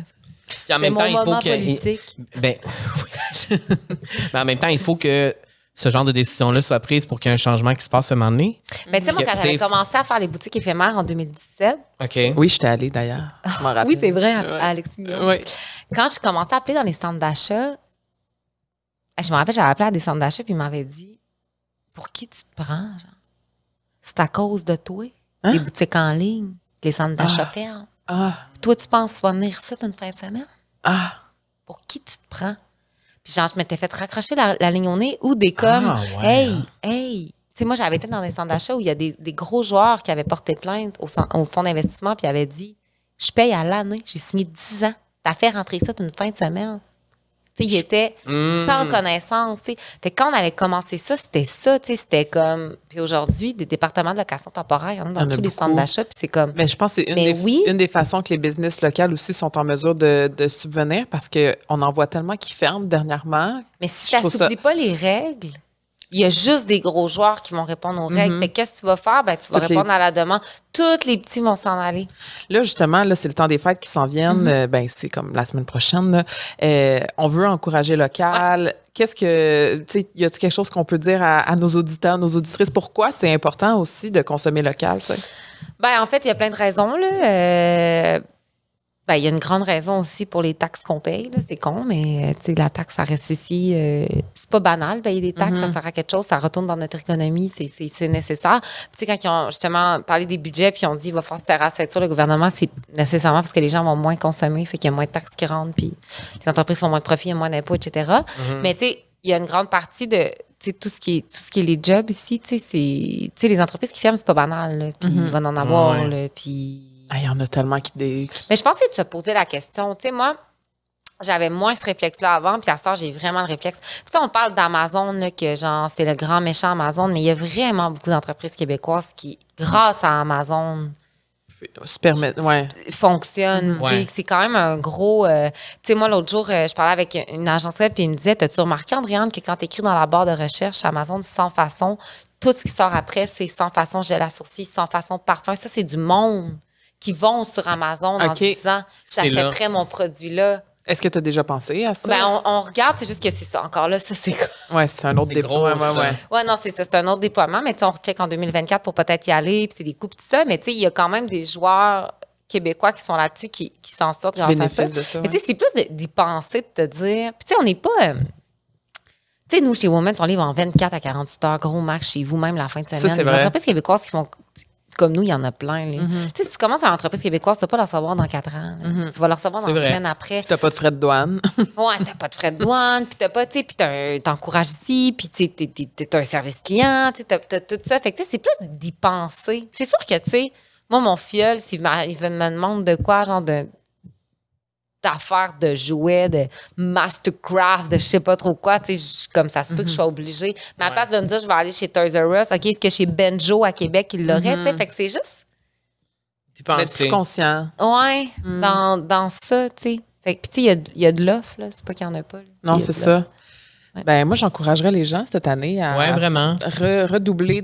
Puis en même temps, il faut que. politique. Ben, oui. Mais en même temps, il faut que ce genre de décision-là soit prise pour qu'il y ait un changement qui se passe à un moment donné. Ben, tu sais, moi, quand j'avais T'sais, commencé à faire les boutiques éphémères en 2017, OK. Oui, j'étais allée d'ailleurs. Je m'en rappelle. oui, c'est vrai, à Alexis Guillaume. Oui. Quand je commençais à appeler dans les centres d'achat, je me rappelle, j'avais appelé à des centres d'achat puis ils m'avaient dit pour qui tu te prends, genre? C'est à cause de toi, Hein? les boutiques en ligne, les centres d'achat ferment. Ah, Toi, tu penses que tu vas venir ici une fin de semaine? ah. Pour qui tu te prends? Puis genre, je m'étais fait raccrocher la ligne au nez ou des comme, ouais. hey. Tu sais, moi, j'avais été dans des centres d'achat où il y a des gros joueurs qui avaient porté plainte au fonds d'investissement puis avaient dit, je paye à l'année, j'ai signé 10 ans. T'as fait rentrer ça une fin de semaine. Tu sais, il était sans connaissance, tu sais. Fait que quand on avait commencé ça, c'était ça, tu sais, c'était comme... Puis aujourd'hui, des départements de location temporaire, il y en a dans tous les centres d'achat, puis c'est comme... Mais je pense que c'est une des façons que les business locales aussi sont en mesure de subvenir parce qu'on en voit tellement qui ferment dernièrement. Mais si tu n'assouplis pas les règles, il y a juste des gros joueurs qui vont répondre aux règles. Fait que qu'est-ce que tu vas faire? Ben, tu vas répondre à la demande. Tous les petits vont s'en aller. Là, justement, là, c'est le temps des fêtes qui s'en viennent. Ben, c'est comme la semaine prochaine. Là. On veut encourager local. Ouais. Qu'est-ce que, tu sais, y a-t-il quelque chose qu'on peut dire à nos auditeurs, nos auditrices? Pourquoi c'est important aussi de consommer local, tu sais? Ben, en fait, il y a plein de raisons, là. Ben, il y a une grande raison aussi pour les taxes qu'on paye. Là. C'est con, mais la taxe, ça reste ici. C'est pas banal, payer des taxes, ça sert à quelque chose, ça retourne dans notre économie, c'est nécessaire. Puis, quand ils ont justement parlé des budgets, puis ils ont dit qu'il va falloir se serrer à la ceinture, le gouvernement, c'est nécessairement parce que les gens vont moins consommer, fait qu'il y a moins de taxes qui rentrent, puis les entreprises font moins de profit, il y a moins d'impôts, etc. Mais tu sais, il y a une grande partie de tout ce qui est les jobs ici, c'est les entreprises qui ferment, c'est pas banal, puis il va en avoir, puis. Il y en a tellement qui... Mais je pensais de se poser la question. Tu sais, moi, j'avais moins ce réflexe-là avant, puis à ce temps, j'ai vraiment le réflexe. Puis on parle d'Amazon, là, que genre, c'est le grand méchant Amazon, mais il y a vraiment beaucoup d'entreprises québécoises qui, grâce à Amazon, se permettent, fonctionnent. Ouais. C'est quand même un gros... tu sais, moi, l'autre jour, je parlais avec une agence web, puis il me disait, t'as-tu remarqué, Andréane, que quand tu écris dans la barre de recherche Amazon sans façon, tout ce qui sort après, c'est sans façon gel à sourcils, sans façon parfum. Ça, c'est du monde qui vont sur Amazon en disant j'achèterais mon produit-là. Est-ce que tu as déjà pensé à ça? Ben, on regarde, c'est juste que c'est ça. Encore là, ça, c'est ouais, c'est un autre déploiement. Ouais, non, c'est ça, c'est un autre déploiement, mais on recheck en 2024 pour peut-être y aller, puis c'est des coups, tout ça. Mais tu sais, il y a quand même des joueurs québécois qui sont là-dessus, qui s'en sortent grâce à ça. De ça. Mais tu sais, c'est plus d'y penser, de te dire. Puis tu sais, on n'est pas. Tu sais, nous, chez Women's, on livre en 24 à 48 heures, gros max chez vous, même la fin de semaine. Ça, c'est les vrai. entreprises québécoises qui font. Comme nous, il y en a plein. Tu sais, si tu commences à une entreprise québécoise, tu vas pas la recevoir dans 4 ans. Tu vas la recevoir dans 1 semaine après. Puis t'as pas de frais de douane. Ouais, t'as pas de frais de douane, puis t'as pas, tu sais, puis t'encourages ici, puis tu sais, t'as un service client, tu sais, t'as tout ça. Fait que, tu sais, c'est plus d'y penser. C'est sûr que, tu sais, moi, mon filleul, s'il me demande de quoi, genre d'affaires de jouets, de mastercraft, de je sais pas trop quoi, tu sais, comme ça se peut que je sois obligée. Mais à la place de me dire, je vais aller chez Toys R Us, OK, est-ce que chez Benjo à Québec, il l'aurait, tu sais, fait que c'est juste... D'être plus conscient. Ouais, dans ça, tu sais. Fait que, puis tu sais, il y a de l'offre, là, c'est pas qu'il y en a pas. Là. Non, c'est ça. Ouais. Ben moi, j'encouragerais les gens cette année à vraiment. Redoubler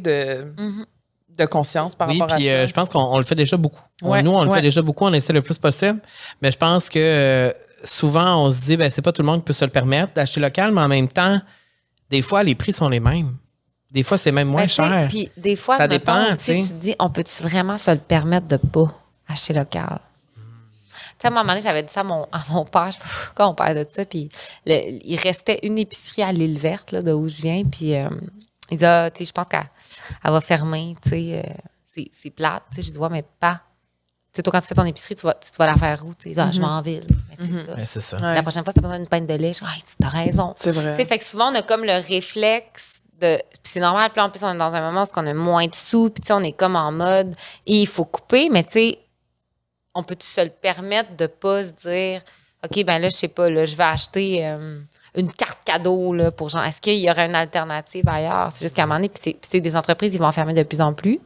de conscience par rapport à ça. Oui, puis je pense qu'on le fait déjà beaucoup. Ouais, nous, on le fait déjà beaucoup, on essaie le plus possible. Mais je pense que souvent, on se dit, ben c'est pas tout le monde qui peut se le permettre d'acheter local, mais en même temps, des fois, les prix sont les mêmes. Des fois, c'est même moins cher. Puis des fois, ça dépend. Si tu te dis, on peut-tu vraiment se le permettre de pas acheter local? Tu sais, à un moment donné, j'avais dit ça à mon père, je sais pas pourquoi on parlait de ça, puis il restait une épicerie à l'île verte, là, de où je viens, puis il dit, tu sais, je pense qu'elle va fermer, tu sais, c'est plate, tu sais, je dis, ouais, mais pas. Tu sais, toi, quand tu fais ton épicerie, tu vas la faire où? Tu sais, je vais en ville. Mais c'est ça. La prochaine fois, si tu as besoin d'une pinte de lait, je dis, t'as raison. C'est vrai. Tu sais, fait que souvent, on a comme le réflexe puis c'est normal, puis en plus, on est dans un moment où on a moins de sous, puis on est comme en mode, et il faut couper, mais tu sais, on peut-tu se le permettre de pas se dire, OK, ben là, je sais pas, là, je vais acheter une carte cadeau, là, pour genre, est-ce qu'il y aurait une alternative ailleurs? C'est juste qu'à un moment donné, puis c'est des entreprises, ils vont en fermer de plus en plus.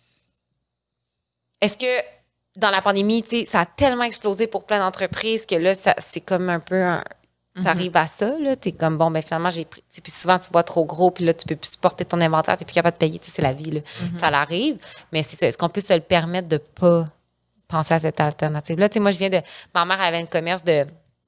Est-ce que dans la pandémie, tu sais, ça a tellement explosé pour plein d'entreprises que là, c'est comme un peu t'arrives à ça, là, t'es comme, bon, ben finalement, j'ai pris... Puis souvent, tu vois trop gros, puis là, tu peux plus supporter ton inventaire, t'es plus capable de payer, tu sais, c'est la vie, là. Ça l'arrive. Mais c'est ça, est-ce qu'on peut se le permettre de pas penser à cette alternative-là? Tu sais, moi, ma mère avait un commerce de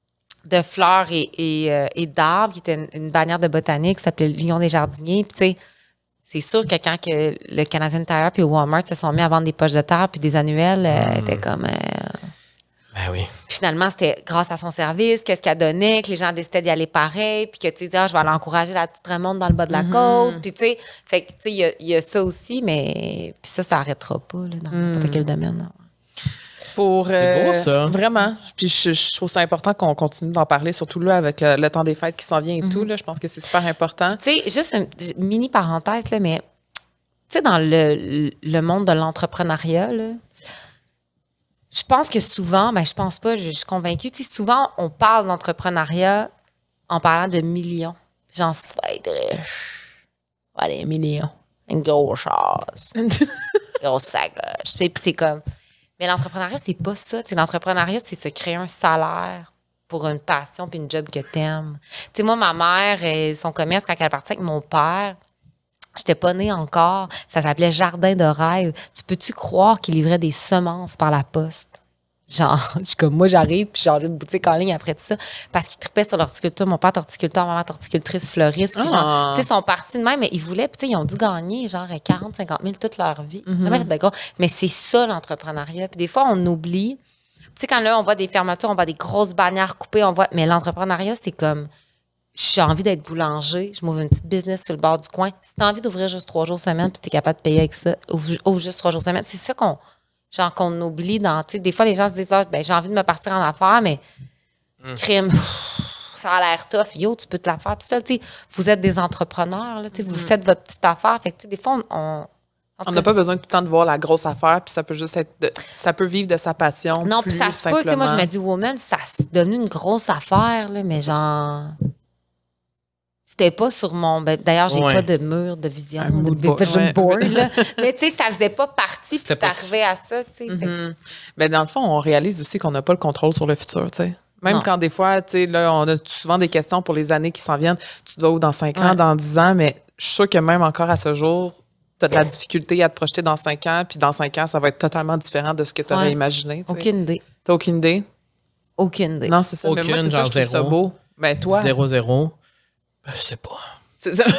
de fleurs et d'arbres, qui était une bannière de botanique qui s'appelait Lion des jardiniers. Puis, tu sais, c'est sûr que quand que le Canadian Tire puis Walmart se sont mis à vendre des poches de terre puis des annuelles, était comme... Ben oui. Puis finalement, c'était grâce à son service, qu'est-ce qu'elle donnait, que les gens décidaient d'y aller pareil, puis que tu dis, je vais aller encourager la petite Raymonde dans le bas de la côte. Puis tu sais, fait que tu sais, il y a ça aussi, mais puis ça n'arrêtera pas là, dans n'importe quel domaine. Là. Pour, C'est beau, ça. Vraiment. Puis je trouve ça important qu'on continue d'en parler, surtout là, avec le temps des fêtes qui s'en vient et tout. Là, je pense que c'est super important. Tu sais, juste une mini parenthèse, là, mais tu sais, dans le monde de l'entrepreneuriat, là, je pense que souvent, ben je pense pas, je suis convaincue, tu sais, souvent, on parle d'entrepreneuriat en parlant de millions. Genre, si tu vas être riche, des millions, une grosse chose, une grosse sacoche. Puis c'est comme... Mais l'entrepreneuriat, c'est pas ça. Tu sais, l'entrepreneuriat, c'est se créer un salaire pour une passion puis une job que t'aimes. Tu sais, moi, ma mère, son commerce, quand elle est partie avec mon père, j'étais pas née encore. Ça s'appelait Jardin de rêve. Tu peux-tu croire qu'il livrait des semences par la poste? Genre, je suis comme, moi, j'arrive, puis j'ai une boutique en ligne après tout ça, parce qu'ils tripaient sur l'horticulture. Mon père est horticulteur, ma mère est horticultrice, fleuriste. Puis genre, tu sais, ils sont partis de même, mais ils voulaient, puis tu sais, ils ont dû gagner, genre, 40, 50 000 toute leur vie. D'accord. Mais c'est ça, l'entrepreneuriat. Puis des fois, on oublie. Tu sais, quand là, on voit des fermetures, on voit des grosses bannières coupées, on voit. Mais l'entrepreneuriat, c'est comme, j'ai envie d'être boulanger, je m'ouvre une petite business sur le bord du coin. Si t'as envie d'ouvrir juste 3 jours semaine, puis t'es capable de payer avec ça, ouvre juste 3 jours semaine. C'est ça qu'on oublie dans, tu sais, des fois, les gens se disent, j'ai envie de me partir en affaires, mais crime, ça a l'air tough. Yo, tu peux te la faire tout seul, tu sais. Vous êtes des entrepreneurs, là, tu sais, vous faites votre petite affaire. Fait que, tu sais, des fois, on n'a pas besoin tout le temps de voir la grosse affaire, puis ça peut juste être, ça peut vivre de sa passion. Non, puis ça se peut, tu sais, moi, je me dis, woman, ça se donne une grosse affaire, là, mais genre... C'était pas sur mon... d'ailleurs, j'ai pas de mur de vision, de vision board, là. Mais tu sais, ça faisait pas partie, puis c'est arrivé à ça, tu sais. Mais dans le fond, on réalise aussi qu'on n'a pas le contrôle sur le futur, tu sais. Même quand des fois, tu sais, là, on a souvent des questions pour les années qui s'en viennent. Tu te vas où dans 5 ans, dans 10 ans? Mais je suis sûre que même encore à ce jour, tu as de la difficulté à te projeter dans 5 ans, puis dans 5 ans, ça va être totalement différent de ce que tu aurais imaginé. T'sais. Aucune idée. T'as aucune idée? Aucune idée. Non, c'est ça. Aucune, mais moi, c'est ça, je trouve ça beau. Ben, toi... 0-0. Je sais pas. C'est ça.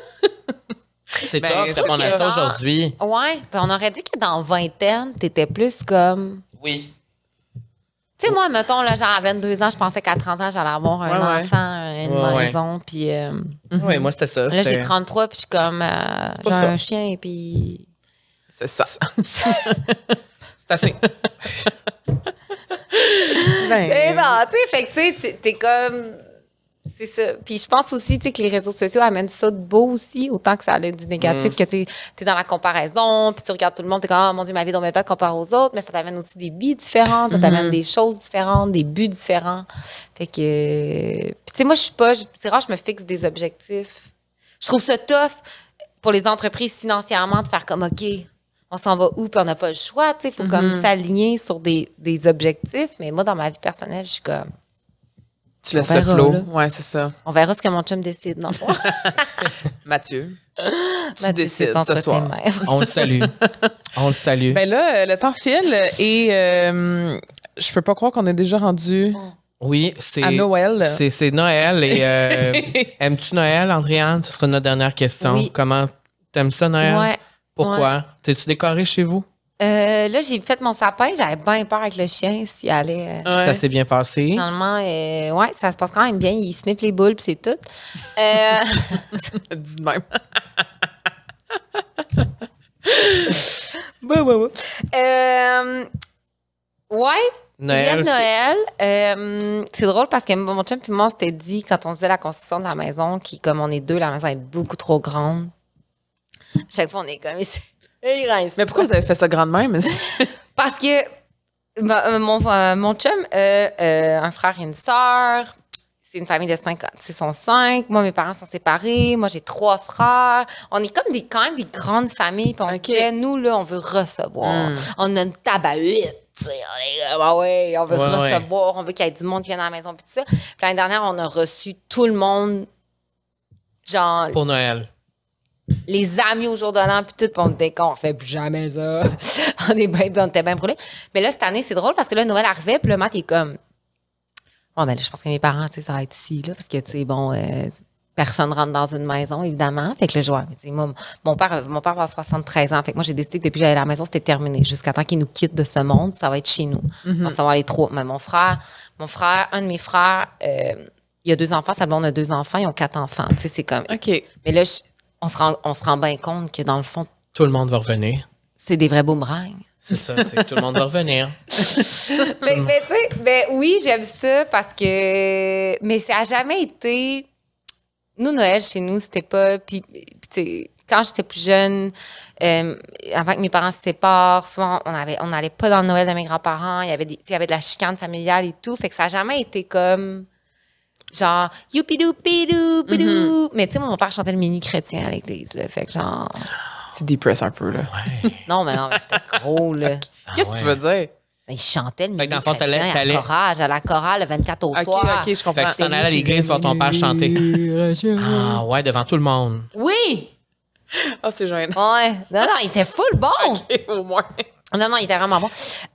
C'est toi qui répondre à ça aujourd'hui. Ouais. Puis on aurait dit que dans vingtaine, t'étais plus comme... Oui. Tu sais, moi, mettons, là, genre à 22 ans, je pensais qu'à 30 ans, j'allais avoir un enfant, une maison, puis... Oui, moi, c'était ça. Là, j'ai 33, puis je suis comme... j'ai un chien, puis... C'est ça. C'est assez. C'est ça, tu sais. Fait que, tu sais, t'es comme... C'est ça. Puis je pense aussi, tu sais, que les réseaux sociaux amènent ça de beau aussi, autant que ça a du négatif, que t'es dans la comparaison, puis tu regardes tout le monde, t'es comme, oh mon Dieu, ma vie ne pas comparée aux autres, mais ça t'amène aussi des vies différentes, ça t'amène des choses différentes, des buts différents. Fait que... Puis tu sais, moi, je suis pas... C'est rare, je me fixe des objectifs. Je trouve ça tough pour les entreprises financièrement de faire comme, OK, on s'en va où, puis on n'a pas le choix, tu sais, il faut comme s'aligner sur des objectifs. Mais moi, dans ma vie personnelle, je suis comme... Tu laisses le flow. Oui, c'est ça. On verra ce que mon chum décide, dans le fond. Mathieu, tu décides ce soir. On le salue. On le salue. Ben là, le temps file et je peux pas croire qu'on est déjà rendu oui, c'est à Noël. C'est Noël et aimes-tu Noël, Andréane? Ce sera notre dernière question. Oui. Comment t'aimes ça, Noël? Ouais. Pourquoi? Ouais. T'es-tu décoré chez vous? Là, j'ai fait mon sapin. J'avais bien peur avec le chien s'il allait. Ça s'est bien passé. Finalement, ouais, ça se passe quand même bien. Il sniff les boules, puis c'est tout. Dis de même. Ouais. Noël, J'aime Noël. C'est drôle parce que mon chum et moi, on s'était dit, quand on faisait la construction de la maison, qui, comme on est deux, la maison est beaucoup trop grande. Chaque fois, on est comme... Mais pourquoi vous avez fait ça grande même? Parce que mon chum a un frère et une sœur. C'est une famille de 5 ans. Ils sont 5. Moi, mes parents sont séparés. Moi, j'ai 3 frères. On est comme quand même des grandes familles. Puis on se disait, nous, là, on veut recevoir. On a une tabahuite. On est comme, on veut recevoir. On veut qu'il y ait du monde qui vienne à la maison. Puis tout ça. Puis l'année dernière, on a reçu tout le monde. Genre. Pour Noël. Les amis au jour de l'an, puis tout, puis on était qu'on fait plus jamais ça. on était bien brûlés. Mais là, cette année, c'est drôle parce que là, Noël arrivait, puis le Matt est comme, Ouais, mais là, je pense que mes parents, tu sais, ça va être ici, là, parce que, tu sais, bon, personne rentre dans une maison, évidemment. Fait que là, je vois, tu sais, moi, mon père va avoir 73 ans. Fait que moi, j'ai décidé que depuis que j'allais à la maison, c'était terminé. Jusqu'à temps qu'il nous quitte de ce monde, ça va être chez nous. On va savoir les 3. Mais mon frère, un de mes frères, il a 2 enfants, sa blonde a 2 enfants, ils ont 4 enfants. Tu sais, c'est comme. OK. Mais là, on se rend bien compte que, dans le fond, Tout le monde va revenir. c'est des vrais boomerangs. C'est ça, c'est que tout le monde va revenir. Mais tu sais, oui, j'aime ça parce que. Mais ça n'a jamais été. Nous, Noël, chez nous, c'était pas. Puis tu sais, quand j'étais plus jeune, avant que mes parents se séparent, souvent, on n'allait pas dans le Noël de mes grands-parents. Il y avait de la chicane familiale et tout. Fait que ça n'a jamais été comme. Genre, youpi-doo-pi-doo, bidou. Mais tu sais, mon père chantait le mini chrétien à l'église, là. Fait que genre. C'est depress un peu, là. Non, mais c'était gros, là. Qu'est-ce que tu veux dire? Il chantait le Fait que mini dans le fond, chrétien à la chorale le 24 au soir. OK, je comprends. Fait que tu t'en allais à l'église voir ton père chanter. Ah ouais, devant tout le monde. Oui! Ah, c'est gênant. Ouais. Non, il était full bon. OK, au moins. Non, il était vraiment bon.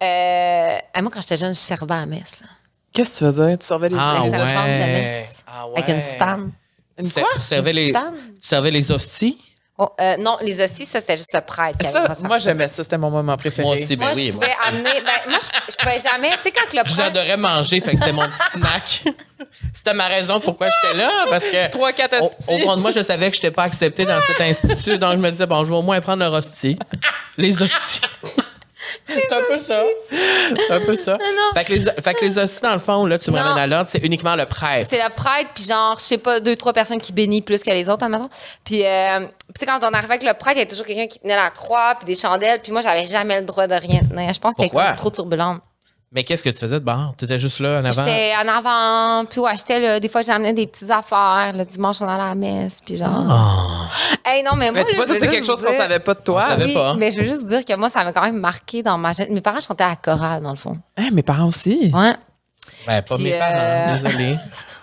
Moi, quand j'étais jeune, je servais à la messe. Là. Qu'est-ce que tu veux dire? Tu servais les Ah Avec sa licence de ouais. messe. Ah ouais. Avec une stand. Une quoi? Tu servais Une les, stand? tu servais les hosties? Oh, non, les hosties, ça, c'était juste le prêtre. qui Ça, avait moi, j'aimais ça. C'était mon moment préféré. Moi aussi, ben Moi, oui. je Moi pouvais aussi. amener. Moi, je pouvais jamais. Tu sais, quand le prêtre. J'adorais manger, fait que c'était mon petit snack. C'était ma raison pourquoi j'étais là, parce que 3-4 au hosties. fond de moi, je savais que je n'étais pas acceptée dans cet institut, donc je me disais, bon, je vais au moins prendre leur hostie. Les hosties. C'est un peu ça. C'est un peu ça. non. Fait que les hosties, dans le fond, là, tu me Non. ramènes à l'ordre, c'est uniquement le prêtre. C'est le prêtre, puis genre, je sais pas, 2-3 personnes qui bénissent plus que les autres, admettons. Puis, tu sais, quand on arrivait avec le prêtre, il y avait toujours quelqu'un qui tenait la croix, puis des chandelles, puis moi, j'avais jamais le droit de rien tenir. Je pense que j'étais Pourquoi? comme trop turbulente. Mais qu'est-ce que tu faisais de bord? Tu étais juste là en avant? J'étais en avant, puis ouais, j'étais là. Des fois, j'amenais des petites affaires. Le dimanche, on allait à la messe, puis genre. Hey, non, mais moi. Mais tu vois, ça, c'est quelque chose qu'on savait pas de toi. On savait Oui, pas. mais je veux juste vous dire que moi, ça m'a quand même marqué dans ma jeune. Mes parents chantaient à la chorale, dans le fond. Hein, mes parents aussi. Ouais. Ben, pas Puis, mes parents, désolé.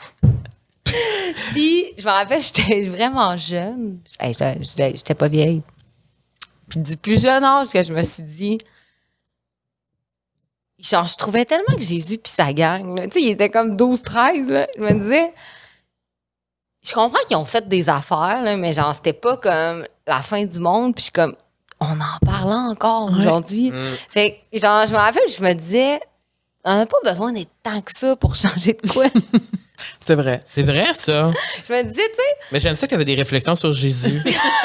Puis, je me rappelle, j'étais vraiment jeune. Hey, j'étais pas vieille. Puis, du plus jeune âge que je me suis dit. Genre, je trouvais tellement que Jésus puis sa gang, là, tu sais, il était comme 12-13, là. Je me disais, je comprends qu'ils ont fait des affaires, là, mais genre, c'était pas comme la fin du monde, puis je suis comme, on en parle encore aujourd'hui. Fait que, genre, je me rappelle, je me disais, on n'a pas besoin d'être tant que ça pour changer de quoi. C'est vrai. C'est vrai, ça. Je me disais, tu sais, Mais j'aime ça que tu avais des réflexions sur Jésus.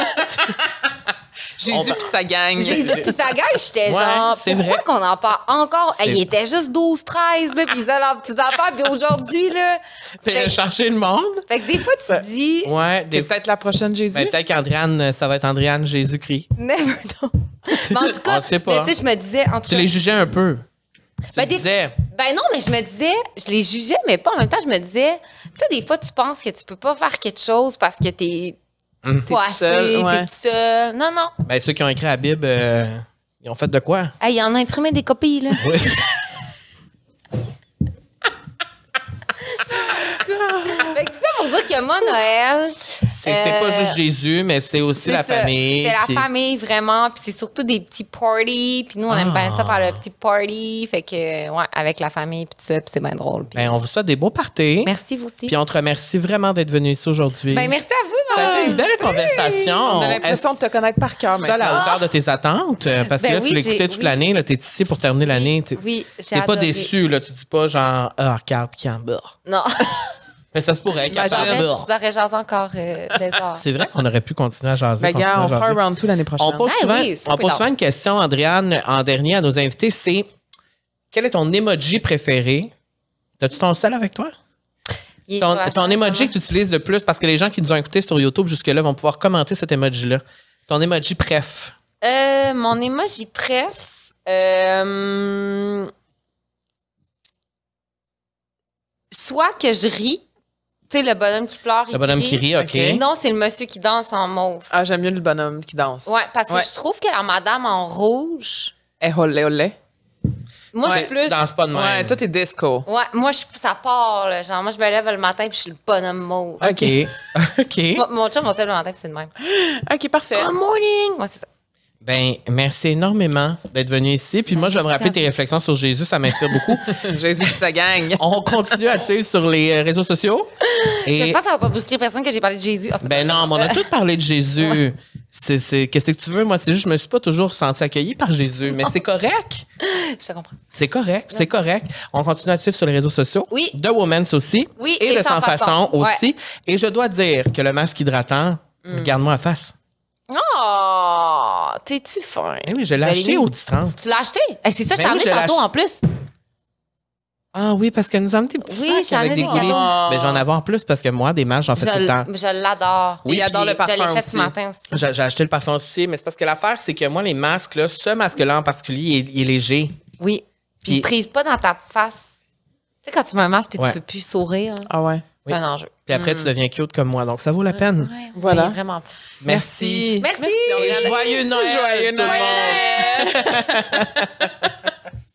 Jésus puis sa gang. Jésus puis sa gang, j'étais Ouais, genre, c'est pourquoi vrai. qu'on en parle encore? C'est- Hey, ils étaient juste 12-13, là, puis ils faisaient leurs petites affaires, puis aujourd'hui, là. Puis il a Fait, changé le monde. fait que des fois, tu te dis, Ouais, C'est des peut-être la prochaine Jésus. Ben, peut-être qu'Andréane, ça va être Andréane Jésus-Christ. never know. Mais en tout cas, On sait pas. mais tu sais, je me disais, en tout Tu cas. les jugeais un peu. Tu Ben, disais, Ben non, mais je me disais, je les jugeais, mais pas en même temps, je me disais, tu sais, des fois, tu penses que tu peux pas faire quelque chose parce que t'es pas tout seul, assez, ouais. t'es tout seul. Non, non. ben, ceux qui ont écrit la Bible, ils ont fait de quoi? Hey, il en a imprimé des copies, là. Oui. Fait que ça pour dire que moi, Noël. C'est pas juste Jésus, mais c'est aussi C'est la ça. famille. C'est puis- la famille, vraiment. Puis c'est surtout des petits parties. Puis nous, on aime bien ça faire le petit party. Fait que, ouais, avec la famille, puis tout ça. Puis c'est bien drôle. Puis Ben, on vous souhaite des beaux parties. merci, vous aussi. Puis on te remercie vraiment d'être venu ici aujourd'hui. Ben, merci à vous, Ça a été Maman. une belle conversation. On a l'impression de te connaître par cœur Est-ce que c'est à la maintenant. hauteur de tes attentes? Parce que Ben là, oui, tu l'écoutais j'ai- toute oui. l'année. Tu es ici pour terminer l'année. Oui, j'ai T'es pas adoré. déçu. Là. Tu dis pas genre, ah, regarde, puis en bas. Non. Mais ça se pourrait qu'elle Imagine. fasse Je bas. vous aurais jasé encore des heures. C'est vrai qu'on aurait pu continuer à jaser. Ben, continuer gars, à on fera jaser. un round 2 l'année prochaine. On pose, Ah souvent, oui, c'est on pose pas souvent une question, Andréane, en dernier à nos invités, c'est quel est ton emoji préféré? T'as-tu ton sel avec toi? Il est Ton, sur la ton chaîne, emoji vraiment. que tu utilises le plus, parce que les gens qui nous ont écoutés sur YouTube jusque-là vont pouvoir commenter cet emoji-là. Ton emoji préf. Mon emoji préf. Soit que je ris. Tu sais, le bonhomme qui pleure. Le bonhomme qui rit, OK. OK. Non, c'est le monsieur qui danse en mauve. Ah, j'aime mieux le bonhomme qui danse. Ouais, parce que Ouais. je trouve que la madame en rouge. Eh, olé, olé. Moi, je Ouais, suis plus. tu danses pas de même. Ouais, toi, t'es disco. Ouais, moi, ça part, là. Genre, moi, je me lève le matin puis je suis le bonhomme mauve. OK. OK. Mon chum, on se lève le matin puis c'est le même. OK, parfait. Good morning! Ouais, c'est ça. Ben, merci énormément d'être venu ici. Puis moi, je vais me rappeler tes réflexions sur Jésus, ça m'inspire beaucoup. Jésus et sa gang. On continue à te suivre sur les réseaux sociaux. Et J'espère que ça va pas brusquer personne que j'ai parlé de Jésus. ben non, mais on a tous parlé de Jésus. Qu'est-ce que tu veux? Moi, c'est juste, je me suis pas toujours senti accueillie par Jésus. Mais c'est correct. Je te comprends. C'est correct, c'est correct. On continue à te suivre sur les réseaux sociaux. Oui. De Women's aussi. Oui, Et et de Sans Sans Façon Façon. aussi. Et je dois dire que le masque hydratant, regarde-moi la face. Oh, t'es-tu fin? Eh oui, je l'ai acheté au 10-30. Tu l'as acheté? Eh, c'est ça, je Ben t'en oui, ai je l'ai tantôt acheté. en plus. Ah oui, parce qu'elle nous a amené des petits Oui, sacs j'en ai avec des des goodies. cadeaux. Ben, j'en avais en plus parce que moi, des masques, j'en fais tout le temps. Je l'adore. Oui, Il adore puis le Je parfum l'ai fait aussi. ce matin aussi. J'ai acheté le parfum aussi, mais c'est parce que l'affaire, c'est que moi, les masques, là, ce masque-là en particulier, il est léger. Oui. Puis Puis- il prise pas dans ta face. Tu sais, quand tu mets un masque puis Ouais. tu peux plus sourire, Ah ouais. c'est un enjeu. Puis après, tu deviens cute comme moi. Donc, ça vaut la peine. Ouais, Voilà. oui, vraiment. Merci. Merci. Et joyeux Noël! Joyeux tout le Noël! monde.